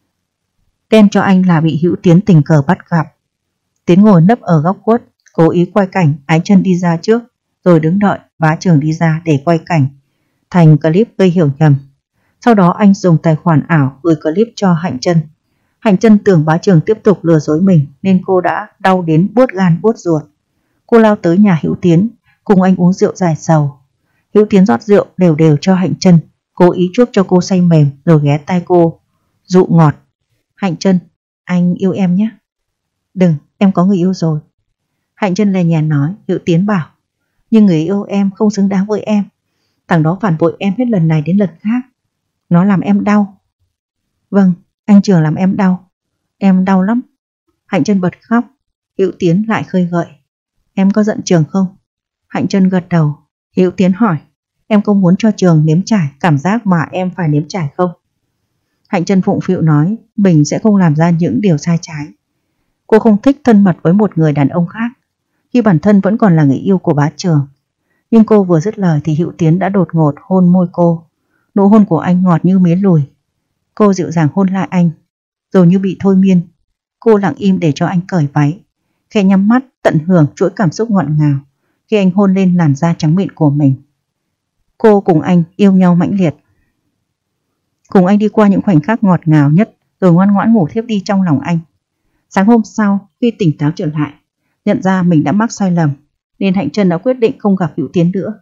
đem cho anh là bị Hữu Tiến tình cờ bắt gặp. Tiến ngồi nấp ở góc khuất, cố ý quay cảnh Ái Trân đi ra trước, rồi đứng đợi Bá Trường đi ra để quay cảnh thành clip gây hiểu nhầm. Sau đó anh dùng tài khoản ảo gửi clip cho Hạnh Trân. Hạnh Trân tưởng Bá Trường tiếp tục lừa dối mình nên cô đã đau đến buốt gan buốt ruột. Cô lao tới nhà Hữu Tiến cùng anh uống rượu giải sầu. Hữu Tiến rót rượu đều đều cho Hạnh Trân, cố ý chuốc cho cô say mềm rồi ghé tai cô dụ ngọt. Hạnh Trân, anh yêu em nhé. Đừng, em có người yêu rồi. Hạnh Trân lè nhè nói. Hữu Tiến bảo, nhưng người yêu em không xứng đáng với em. Thằng đó phản bội em hết lần này đến lần khác. Nó làm em đau. Vâng, anh Trường làm em đau. Em đau lắm. Hạnh Trân bật khóc. Hữu Tiến lại khơi gợi. Em có giận Trường không? Hạnh Trân gật đầu. Hữu Tiến hỏi, em có muốn cho Trường nếm trải cảm giác mà em phải nếm trải không? Hạnh Trân phụng phịu nói mình sẽ không làm ra những điều sai trái. Cô không thích thân mật với một người đàn ông khác khi bản thân vẫn còn là người yêu của Bá Trường. Nhưng cô vừa dứt lời thì Hữu Tiến đã đột ngột hôn môi cô. Nụ hôn của anh ngọt như miến lùi. Cô dịu dàng hôn lại anh, rồi như bị thôi miên, cô lặng im để cho anh cởi váy, khẽ nhắm mắt tận hưởng chuỗi cảm xúc ngọt ngào khi anh hôn lên làn da trắng mịn của mình. Cô cùng anh yêu nhau mãnh liệt. cùng anh đi qua những khoảnh khắc ngọt ngào nhất rồi ngoan ngoãn ngủ thiếp đi trong lòng anh. Sáng hôm sau, khi tỉnh táo trở lại, nhận ra mình đã mắc sai lầm, nên Hạnh Trân đã quyết định không gặp Hữu Tiến nữa.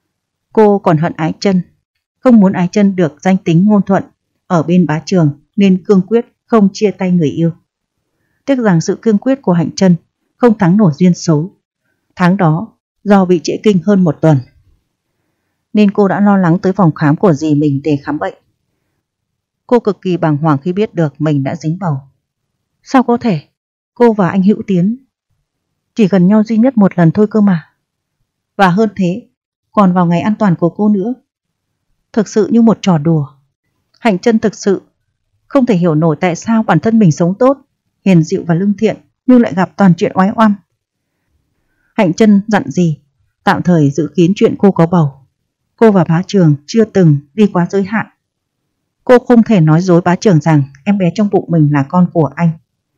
Cô còn hận Ái Trân, không muốn Ái Trân được danh tính ngôn thuận ở bên bá Trường nên cương quyết không chia tay người yêu. Tiếc rằng sự cương quyết của Hạnh Trân không thắng nổi duyên số. Tháng đó, do bị trễ kinh hơn một tuần, nên cô đã lo lắng tới phòng khám của dì mình để khám bệnh. Cô cực kỳ bàng hoàng khi biết được mình đã dính bầu. Sao có thể? Cô và anh Hữu Tiến chỉ gần nhau duy nhất một lần thôi cơ mà. Và hơn thế, còn vào ngày an toàn của cô nữa. Thực sự như một trò đùa. Hạnh Trân thực sự không thể hiểu nổi tại sao bản thân mình sống tốt, hiền dịu và lương thiện nhưng lại gặp toàn chuyện oái oăm. Hạnh Trân dặn dì tạm thời giữ kín chuyện cô có bầu. Cô và bá Trường chưa từng đi quá giới hạn. Cô không thể nói dối bá Trường rằng em bé trong bụng mình là con của anh.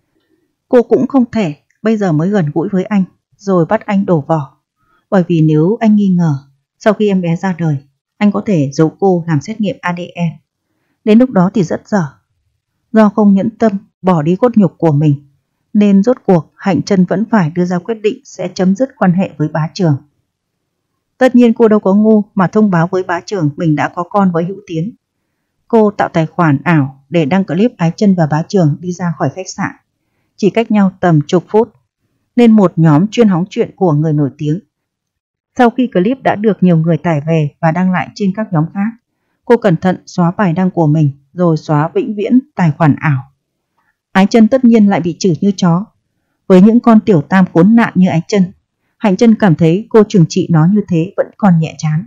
Cô cũng không thể bây giờ mới gần gũi với anh rồi bắt anh đổ vỏ. Bởi vì nếu anh nghi ngờ sau khi em bé ra đời, anh có thể giấu cô làm xét nghiệm a đê en. Đến lúc đó thì rất dở. Do không nhẫn tâm bỏ đi cốt nhục của mình, nên rốt cuộc Hạnh Trân vẫn phải đưa ra quyết định sẽ chấm dứt quan hệ với bá Trường. Tất nhiên cô đâu có ngu mà thông báo với bá Trường mình đã có con với Hữu Tiến. Cô tạo tài khoản ảo để đăng clip Ái Trân và bá Trường đi ra khỏi khách sạn, chỉ cách nhau tầm chục phút, nên một nhóm chuyên hóng chuyện của người nổi tiếng. Sau khi clip đã được nhiều người tải về và đăng lại trên các nhóm khác, cô cẩn thận xóa bài đăng của mình rồi xóa vĩnh viễn tài khoản ảo. Ái Trân tất nhiên lại bị chửi như chó. Với những con tiểu tam khốn nạn như Ái Trân, Hạnh Trân cảm thấy cô trừng trị nó như thế vẫn còn nhẹ chán.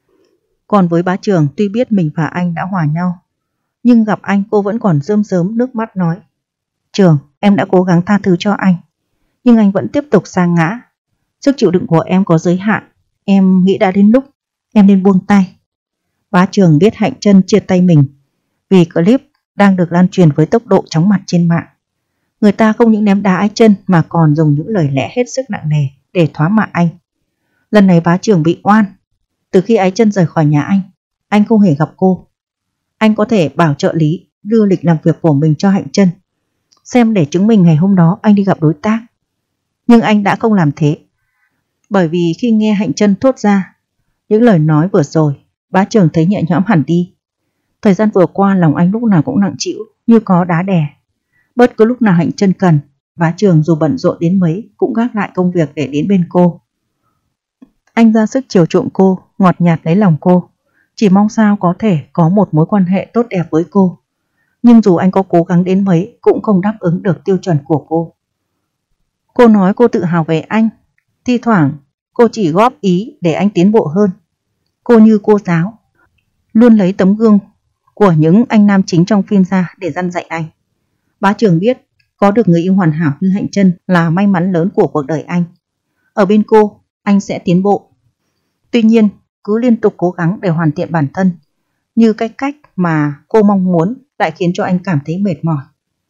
Còn với bá Trường, tuy biết mình và anh đã hòa nhau, nhưng gặp anh cô vẫn còn rơm rớm nước mắt nói: Trường, em đã cố gắng tha thứ cho anh, nhưng anh vẫn tiếp tục sa ngã. Sức chịu đựng của em có giới hạn. Em nghĩ đã đến lúc em nên buông tay. Bá Trường biết Hạnh Trân chia tay mình vì clip đang được lan truyền với tốc độ chóng mặt trên mạng. Người ta không những ném đá Ái Trân mà còn dùng những lời lẽ hết sức nặng nề để thoá mạ anh. Lần này bá Trường bị oan. Từ khi Ái Trân rời khỏi nhà anh, anh không hề gặp cô. Anh có thể bảo trợ lý đưa lịch làm việc của mình cho Hạnh Trân, xem để chứng minh ngày hôm đó anh đi gặp đối tác. Nhưng anh đã không làm thế. Bởi vì khi nghe Hạnh Trân thốt ra những lời nói vừa rồi, bá Trường thấy nhẹ nhõm hẳn đi. Thời gian vừa qua lòng anh lúc nào cũng nặng trĩu như có đá đè. Bất cứ lúc nào Hạnh Trân cần, bá Trường dù bận rộn đến mấy cũng gác lại công việc để đến bên cô. Anh ra sức chiều chuộng cô, ngọt nhạt lấy lòng cô, chỉ mong sao có thể có một mối quan hệ tốt đẹp với cô. Nhưng dù anh có cố gắng đến mấy cũng không đáp ứng được tiêu chuẩn của cô. Cô nói cô tự hào về anh. Thi thoảng cô chỉ góp ý để anh tiến bộ hơn. Cô như cô giáo, luôn lấy tấm gương của những anh nam chính trong phim ra để dăn dạy anh. Bá Trường biết có được người yêu hoàn hảo như Hạnh Trân là may mắn lớn của cuộc đời anh. Ở bên cô, anh sẽ tiến bộ. Tuy nhiên, cứ liên tục cố gắng để hoàn thiện bản thân, như cái cách mà cô mong muốn lại khiến cho anh cảm thấy mệt mỏi.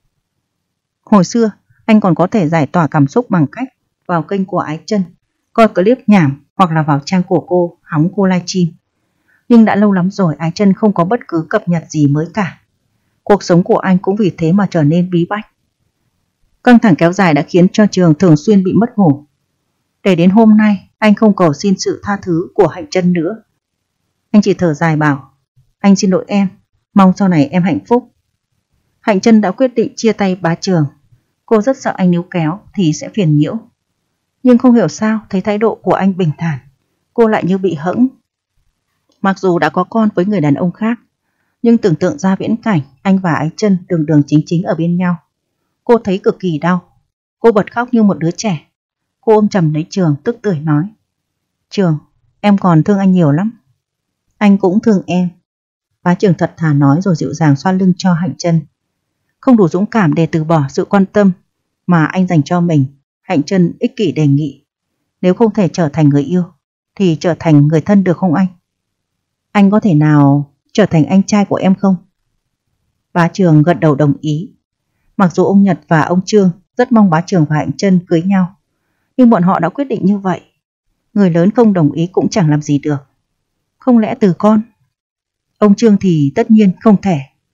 Hồi xưa, anh còn có thể giải tỏa cảm xúc bằng cách vào kênh của Ái Trân, coi clip nhảm hoặc là vào trang của cô hóng cô livestream. Nhưng đã lâu lắm rồi Ái Trân không có bất cứ cập nhật gì mới cả. Cuộc sống của anh cũng vì thế mà trở nên bí bách. Căng thẳng kéo dài đã khiến cho Trường thường xuyên bị mất ngủ. Để đến hôm nay, anh không cầu xin sự tha thứ của Hạnh Trân nữa. Anh chỉ thở dài bảo: Anh xin lỗi em, mong sau này em hạnh phúc. Hạnh Trân đã quyết định chia tay bá Trường. Cô rất sợ anh níu kéo thì sẽ phiền nhiễu. Nhưng không hiểu sao thấy thái độ của anh bình thản, cô lại như bị hẫng. Mặc dù đã có con với người đàn ông khác, nhưng tưởng tượng ra viễn cảnh anh và Ái Trân đường đường chính chính ở bên nhau, cô thấy cực kỳ đau. Cô bật khóc như một đứa trẻ. Cô ôm chầm lấy Trường tức tưởi nói: Trường, em còn thương anh nhiều lắm. Anh cũng thương em. Bá Trường thật thà nói rồi dịu dàng xoa lưng cho Hạnh Trân. Không đủ dũng cảm để từ bỏ sự quan tâm mà anh dành cho mình, Hạnh Trân ích kỷ đề nghị: Nếu không thể trở thành người yêu thì trở thành người thân được không anh? Anh có thể nào trở thành anh trai của em không? Bá Trường gật đầu đồng ý. Mặc dù ông Nhật và ông Trương rất mong bá Trường và Hạnh Trân cưới nhau, nhưng bọn họ đã quyết định như vậy. Người lớn không đồng ý cũng chẳng làm gì được. Không lẽ từ con? Ông Trương thì tất nhiên không thể.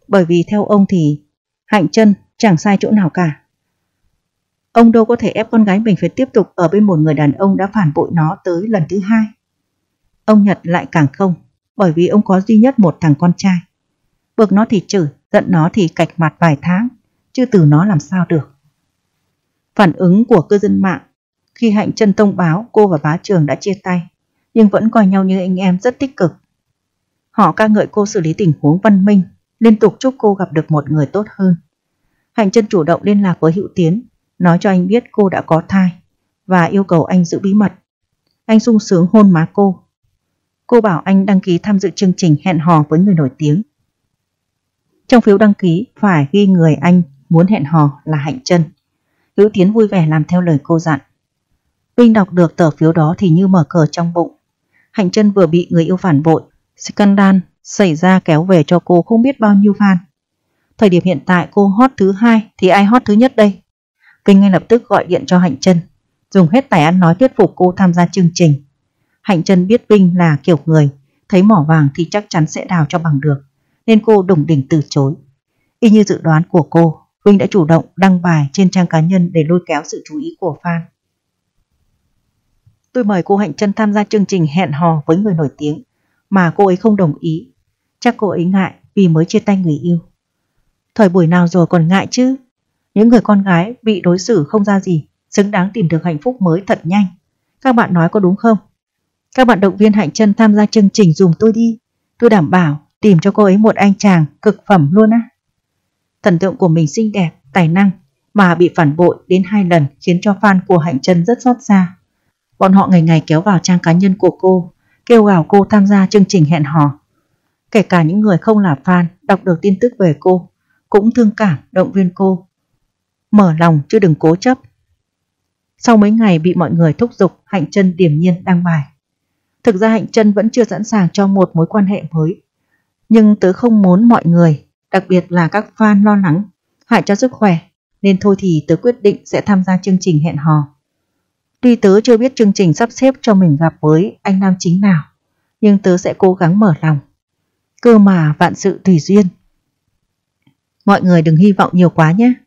bởi vì theo ông thì Hạnh Trân chẳng sai chỗ nào cả. Ông đâu có thể ép con gái mình phải tiếp tục ở bên một người đàn ông đã phản bội nó tới lần thứ hai. Ông Nhật lại càng không, bởi vì ông có duy nhất một thằng con trai. Bực nó thì chửi, giận nó thì cạch mặt vài tháng, chứ từ nó làm sao được. Phản ứng của cư dân mạng khi Hạnh Trân thông báo cô và bá Trường đã chia tay, nhưng vẫn coi nhau như anh em rất tích cực. Họ ca ngợi cô xử lý tình huống văn minh, liên tục chúc cô gặp được một người tốt hơn. Hạnh Trân chủ động liên lạc với Hữu Tiến, nói cho anh biết cô đã có thai và yêu cầu anh giữ bí mật. Anh sung sướng hôn má cô. Cô bảo anh đăng ký tham dự chương trình hẹn hò với người nổi tiếng. Trong phiếu đăng ký phải ghi người anh muốn hẹn hò là Hạnh Trân. Hữu Tiến vui vẻ làm theo lời cô dặn. Vinh đọc được tờ phiếu đó thì như mở cờ trong bụng. Hạnh Trân vừa bị người yêu phản bội, scandal xảy ra kéo về cho cô không biết bao nhiêu fan. Thời điểm hiện tại cô hot thứ hai thì ai hot thứ nhất đây? Vinh ngay lập tức gọi điện cho Hạnh Trân, dùng hết tài ăn nói thuyết phục cô tham gia chương trình. Hạnh Trân biết Vinh là kiểu người thấy mỏ vàng thì chắc chắn sẽ đào cho bằng được, nên cô đủng đỉnh từ chối. Y như dự đoán của cô, Vinh đã chủ động đăng bài trên trang cá nhân để lôi kéo sự chú ý của fan. Tôi mời cô Hạnh Trân tham gia chương trình hẹn hò với người nổi tiếng mà cô ấy không đồng ý. Chắc cô ấy ngại vì mới chia tay người yêu. Thời buổi nào rồi còn ngại chứ? Những người con gái bị đối xử không ra gì, xứng đáng tìm được hạnh phúc mới thật nhanh. Các bạn nói có đúng không? Các bạn động viên Hạnh Trân tham gia chương trình dùm tôi đi. Tôi đảm bảo tìm cho cô ấy một anh chàng cực phẩm luôn á. Thần tượng của mình xinh đẹp, tài năng mà bị phản bội đến hai lần khiến cho fan của Hạnh Trân rất xót xa. Bọn họ ngày ngày kéo vào trang cá nhân của cô, kêu gào cô tham gia chương trình hẹn hò. Kể cả những người không là fan đọc được tin tức về cô cũng thương cảm động viên cô. Mở lòng chứ đừng cố chấp. Sau mấy ngày bị mọi người thúc giục, Hạnh Trân điềm nhiên đăng bài. Thực ra Hạnh Trân vẫn chưa sẵn sàng cho một mối quan hệ mới. Nhưng tớ không muốn mọi người, đặc biệt là các fan lo lắng, hại cho sức khỏe. Nên thôi thì tớ quyết định sẽ tham gia chương trình hẹn hò. Tuy tớ chưa biết chương trình sắp xếp cho mình gặp với anh nam chính nào, nhưng tớ sẽ cố gắng mở lòng. Cơ mà vạn sự tùy duyên. Mọi người đừng hy vọng nhiều quá nhé.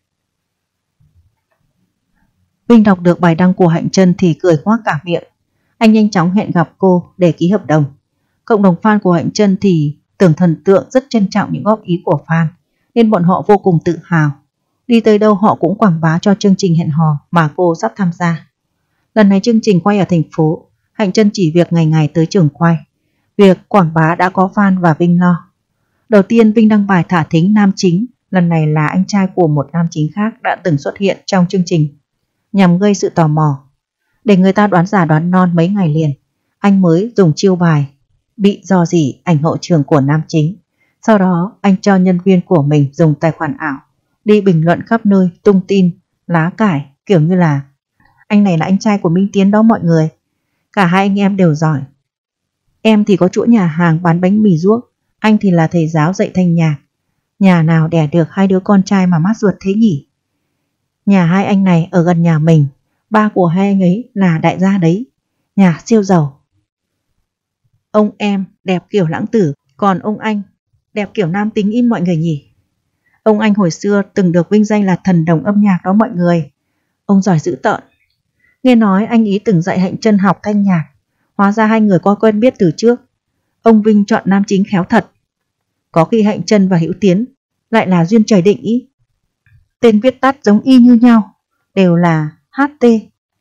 Vinh đọc được bài đăng của Hạnh Trân thì cười ngoác cả miệng. Anh nhanh chóng hẹn gặp cô để ký hợp đồng. Cộng đồng fan của Hạnh Trân thì tưởng thần tượng rất trân trọng những góp ý của fan, nên bọn họ vô cùng tự hào. Đi tới đâu họ cũng quảng bá cho chương trình hẹn hò mà cô sắp tham gia. Lần này chương trình quay ở thành phố, Hạnh Trân chỉ việc ngày ngày tới trường quay. Việc quảng bá đã có fan và Vinh lo. Đầu tiên Vinh đăng bài thả thính nam chính, lần này là anh trai của một nam chính khác đã từng xuất hiện trong chương trình, nhằm gây sự tò mò. Để người ta đoán giả đoán non mấy ngày liền, anh mới dùng chiêu bài bị dò dỉ ảnh hậu trường của nam chính. Sau đó anh cho nhân viên của mình dùng tài khoản ảo đi bình luận khắp nơi, tung tin, lá cải, kiểu như là anh này là anh trai của Minh Tiến đó mọi người. Cả hai anh em đều giỏi. Em thì có chuỗi nhà hàng bán bánh mì ruốc, anh thì là thầy giáo dạy thanh nhạc. Nhà nào đẻ được hai đứa con trai mà mát ruột thế nhỉ? Nhà hai anh này ở gần nhà mình, ba của hai anh ấy là đại gia đấy, nhà siêu giàu. Ông em đẹp kiểu lãng tử, còn ông anh đẹp kiểu nam tính im mọi người nhỉ. Ông anh hồi xưa từng được vinh danh là thần đồng âm nhạc đó mọi người. Ông giỏi dữ tợn. Nghe nói anh ý từng dạy Hạnh Trân học thanh nhạc. Hóa ra hai người có quen biết từ trước. Ông Vinh chọn nam chính khéo thật. Có khi Hạnh Trân và Hữu Tiến lại là duyên trời định ý. Tên viết tắt giống y như nhau, đều là hát tê.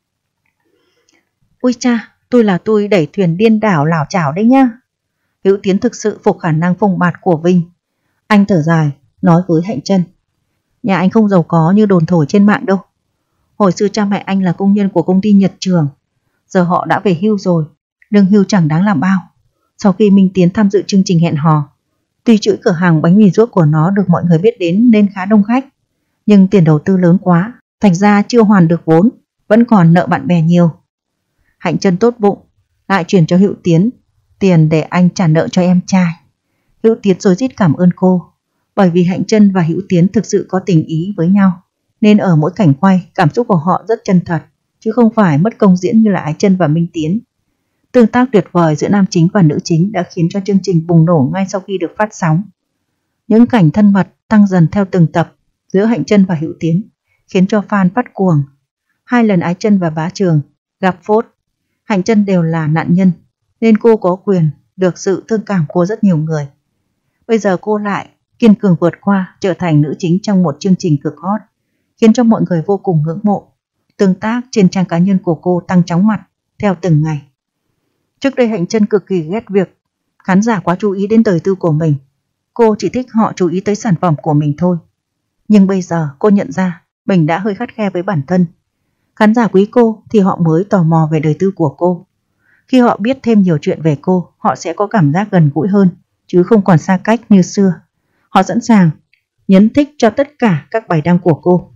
Ui cha, tôi là tôi đẩy thuyền điên đảo lảo chảo đấy nhá. Hữu Tiến thực sự phục khả năng phông bạt của Vinh. Anh thở dài, nói với Hạnh Trân. Nhà anh không giàu có như đồn thổi trên mạng đâu. Hồi xưa cha mẹ anh là công nhân của công ty Nhật Trường. Giờ họ đã về hưu rồi, lương hưu chẳng đáng làm bao. Sau khi Minh Tiến tham dự chương trình hẹn hò, tuy chuỗi cửa hàng bánh mì ruốc của nó được mọi người biết đến nên khá đông khách, nhưng tiền đầu tư lớn quá, thành ra chưa hoàn được vốn, vẫn còn nợ bạn bè nhiều. Hạnh Trân tốt bụng, lại chuyển cho Hữu Tiến tiền để anh trả nợ cho em trai. Hữu Tiến rối rít cảm ơn cô, bởi vì Hạnh Trân và Hữu Tiến thực sự có tình ý với nhau, nên ở mỗi cảnh quay cảm xúc của họ rất chân thật, chứ không phải mất công diễn như là Ái Trân và Minh Tiến. Tương tác tuyệt vời giữa nam chính và nữ chính đã khiến cho chương trình bùng nổ ngay sau khi được phát sóng. Những cảnh thân mật tăng dần theo từng tập giữa Hạnh Trân và Hữu Tiến khiến cho fan phát cuồng. Hai lần Ái Trân và Bá Trường gặp phốt, Hạnh Trân đều là nạn nhân nên cô có quyền được sự thương cảm của rất nhiều người. Bây giờ cô lại kiên cường vượt qua, trở thành nữ chính trong một chương trình cực hot, khiến cho mọi người vô cùng ngưỡng mộ. Tương tác trên trang cá nhân của cô tăng chóng mặt theo từng ngày. Trước đây Hạnh Trân cực kỳ ghét việc khán giả quá chú ý đến đời tư của mình. Cô chỉ thích họ chú ý tới sản phẩm của mình thôi. Nhưng bây giờ cô nhận ra mình đã hơi khắt khe với bản thân. Khán giả quý cô thì họ mới tò mò về đời tư của cô. Khi họ biết thêm nhiều chuyện về cô, họ sẽ có cảm giác gần gũi hơn, chứ không còn xa cách như xưa. Họ sẵn sàng nhấn thích cho tất cả các bài đăng của cô.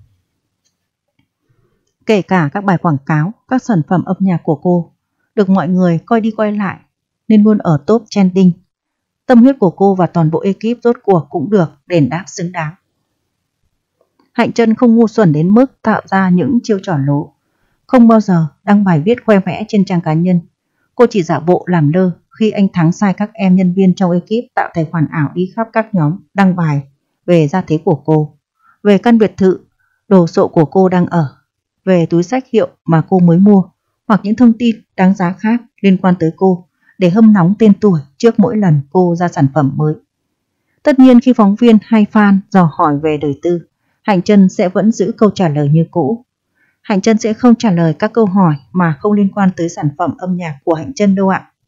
Kể cả các bài quảng cáo, các sản phẩm âm nhạc của cô được mọi người coi đi coi lại nên luôn ở top trending. Tâm huyết của cô và toàn bộ ekip rốt cuộc cũng được đền đáp xứng đáng. Hạnh Trân không ngu xuẩn đến mức tạo ra những chiêu trò lố, không bao giờ đăng bài viết khoe vẽ trên trang cá nhân. Cô chỉ giả bộ làm lơ khi anh Thắng sai các em nhân viên trong ekip tạo tài khoản ảo đi khắp các nhóm đăng bài về gia thế của cô, về căn biệt thự đồ sộ của cô đang ở, về túi xách hiệu mà cô mới mua, hoặc những thông tin đáng giá khác liên quan tới cô để hâm nóng tên tuổi trước mỗi lần cô ra sản phẩm mới. Tất nhiên khi phóng viên hay fan dò hỏi về đời tư, Hạnh Trân sẽ vẫn giữ câu trả lời như cũ. Hạnh Trân sẽ không trả lời các câu hỏi mà không liên quan tới sản phẩm âm nhạc của Hạnh Trân đâu ạ.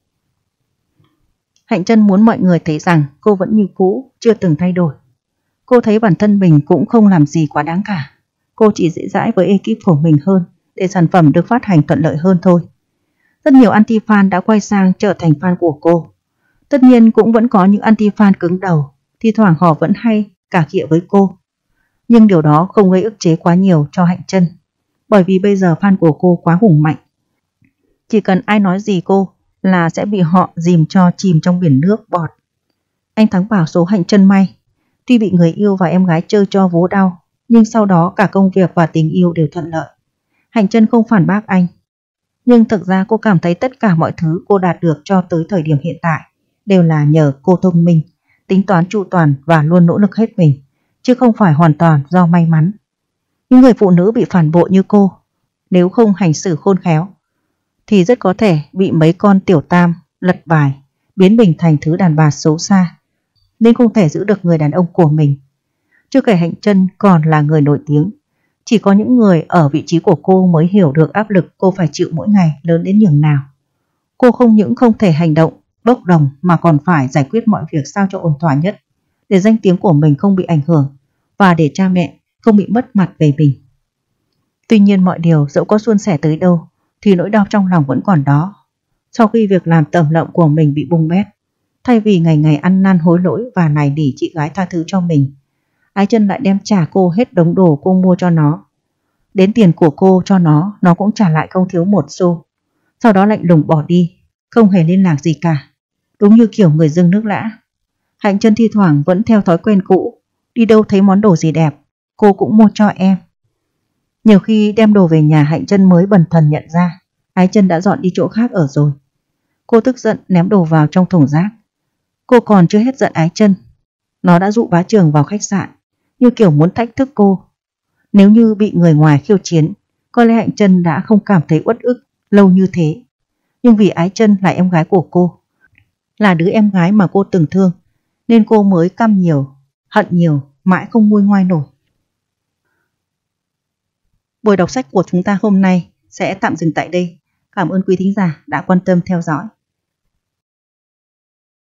Hạnh Trân muốn mọi người thấy rằng cô vẫn như cũ, chưa từng thay đổi. Cô thấy bản thân mình cũng không làm gì quá đáng cả. Cô chỉ dễ dãi với ekip của mình hơn để sản phẩm được phát hành thuận lợi hơn thôi. Rất nhiều anti-fan đã quay sang trở thành fan của cô. Tất nhiên cũng vẫn có những anti-fan cứng đầu, thi thoảng họ vẫn hay cà khịa với cô. Nhưng điều đó không gây ức chế quá nhiều cho Hạnh Trân, bởi vì bây giờ fan của cô quá hùng mạnh. Chỉ cần ai nói gì cô là sẽ bị họ dìm cho chìm trong biển nước bọt. Anh Thắng bảo số Hạnh Trân may, tuy bị người yêu và em gái chơi cho vố đau, nhưng sau đó cả công việc và tình yêu đều thuận lợi. Hạnh Trân không phản bác anh. Nhưng thực ra cô cảm thấy tất cả mọi thứ cô đạt được cho tới thời điểm hiện tại đều là nhờ cô thông minh, tính toán chu toàn và luôn nỗ lực hết mình, chứ không phải hoàn toàn do may mắn. Những người phụ nữ bị phản bội như cô, nếu không hành xử khôn khéo, thì rất có thể bị mấy con tiểu tam lật bài, biến mình thành thứ đàn bà xấu xa, nên không thể giữ được người đàn ông của mình. Chưa kể Hạnh Trân còn là người nổi tiếng. Chỉ có những người ở vị trí của cô mới hiểu được áp lực cô phải chịu mỗi ngày lớn đến nhường nào. Cô không những không thể hành động bốc đồng mà còn phải giải quyết mọi việc sao cho ổn thỏa nhất, để danh tiếng của mình không bị ảnh hưởng và để cha mẹ không bị mất mặt về mình. Tuy nhiên mọi điều dẫu có suôn sẻ tới đâu thì nỗi đau trong lòng vẫn còn đó. Sau khi việc làm tầm lợm của mình bị bung bét, thay vì ngày ngày ăn năn hối lỗi và nài nỉ chị gái tha thứ cho mình, Ái Trân lại đem trả cô hết đống đồ cô mua cho nó. Đến tiền của cô cho nó, nó cũng trả lại không thiếu một xu. Sau đó lạnh lùng bỏ đi, không hề liên lạc gì cả. Đúng như kiểu người dưng nước lã. Hạnh Trân thi thoảng vẫn theo thói quen cũ, đi đâu thấy món đồ gì đẹp, cô cũng mua cho em. Nhiều khi đem đồ về nhà Hạnh Trân mới bần thần nhận ra Ái Trân đã dọn đi chỗ khác ở rồi. Cô tức giận ném đồ vào trong thùng rác. Cô còn chưa hết giận Ái Trân, nó đã dụ Bá Trường vào khách sạn, như kiểu muốn thách thức cô. Nếu như bị người ngoài khiêu chiến, có lẽ Hạnh Trân đã không cảm thấy uất ức lâu như thế. Nhưng vì Ái Trân là em gái của cô, là đứa em gái mà cô từng thương, nên cô mới căm nhiều, hận nhiều, mãi không nguôi ngoai nổi. Buổi đọc sách của chúng ta hôm nay sẽ tạm dừng tại đây. Cảm ơn quý thính giả đã quan tâm theo dõi.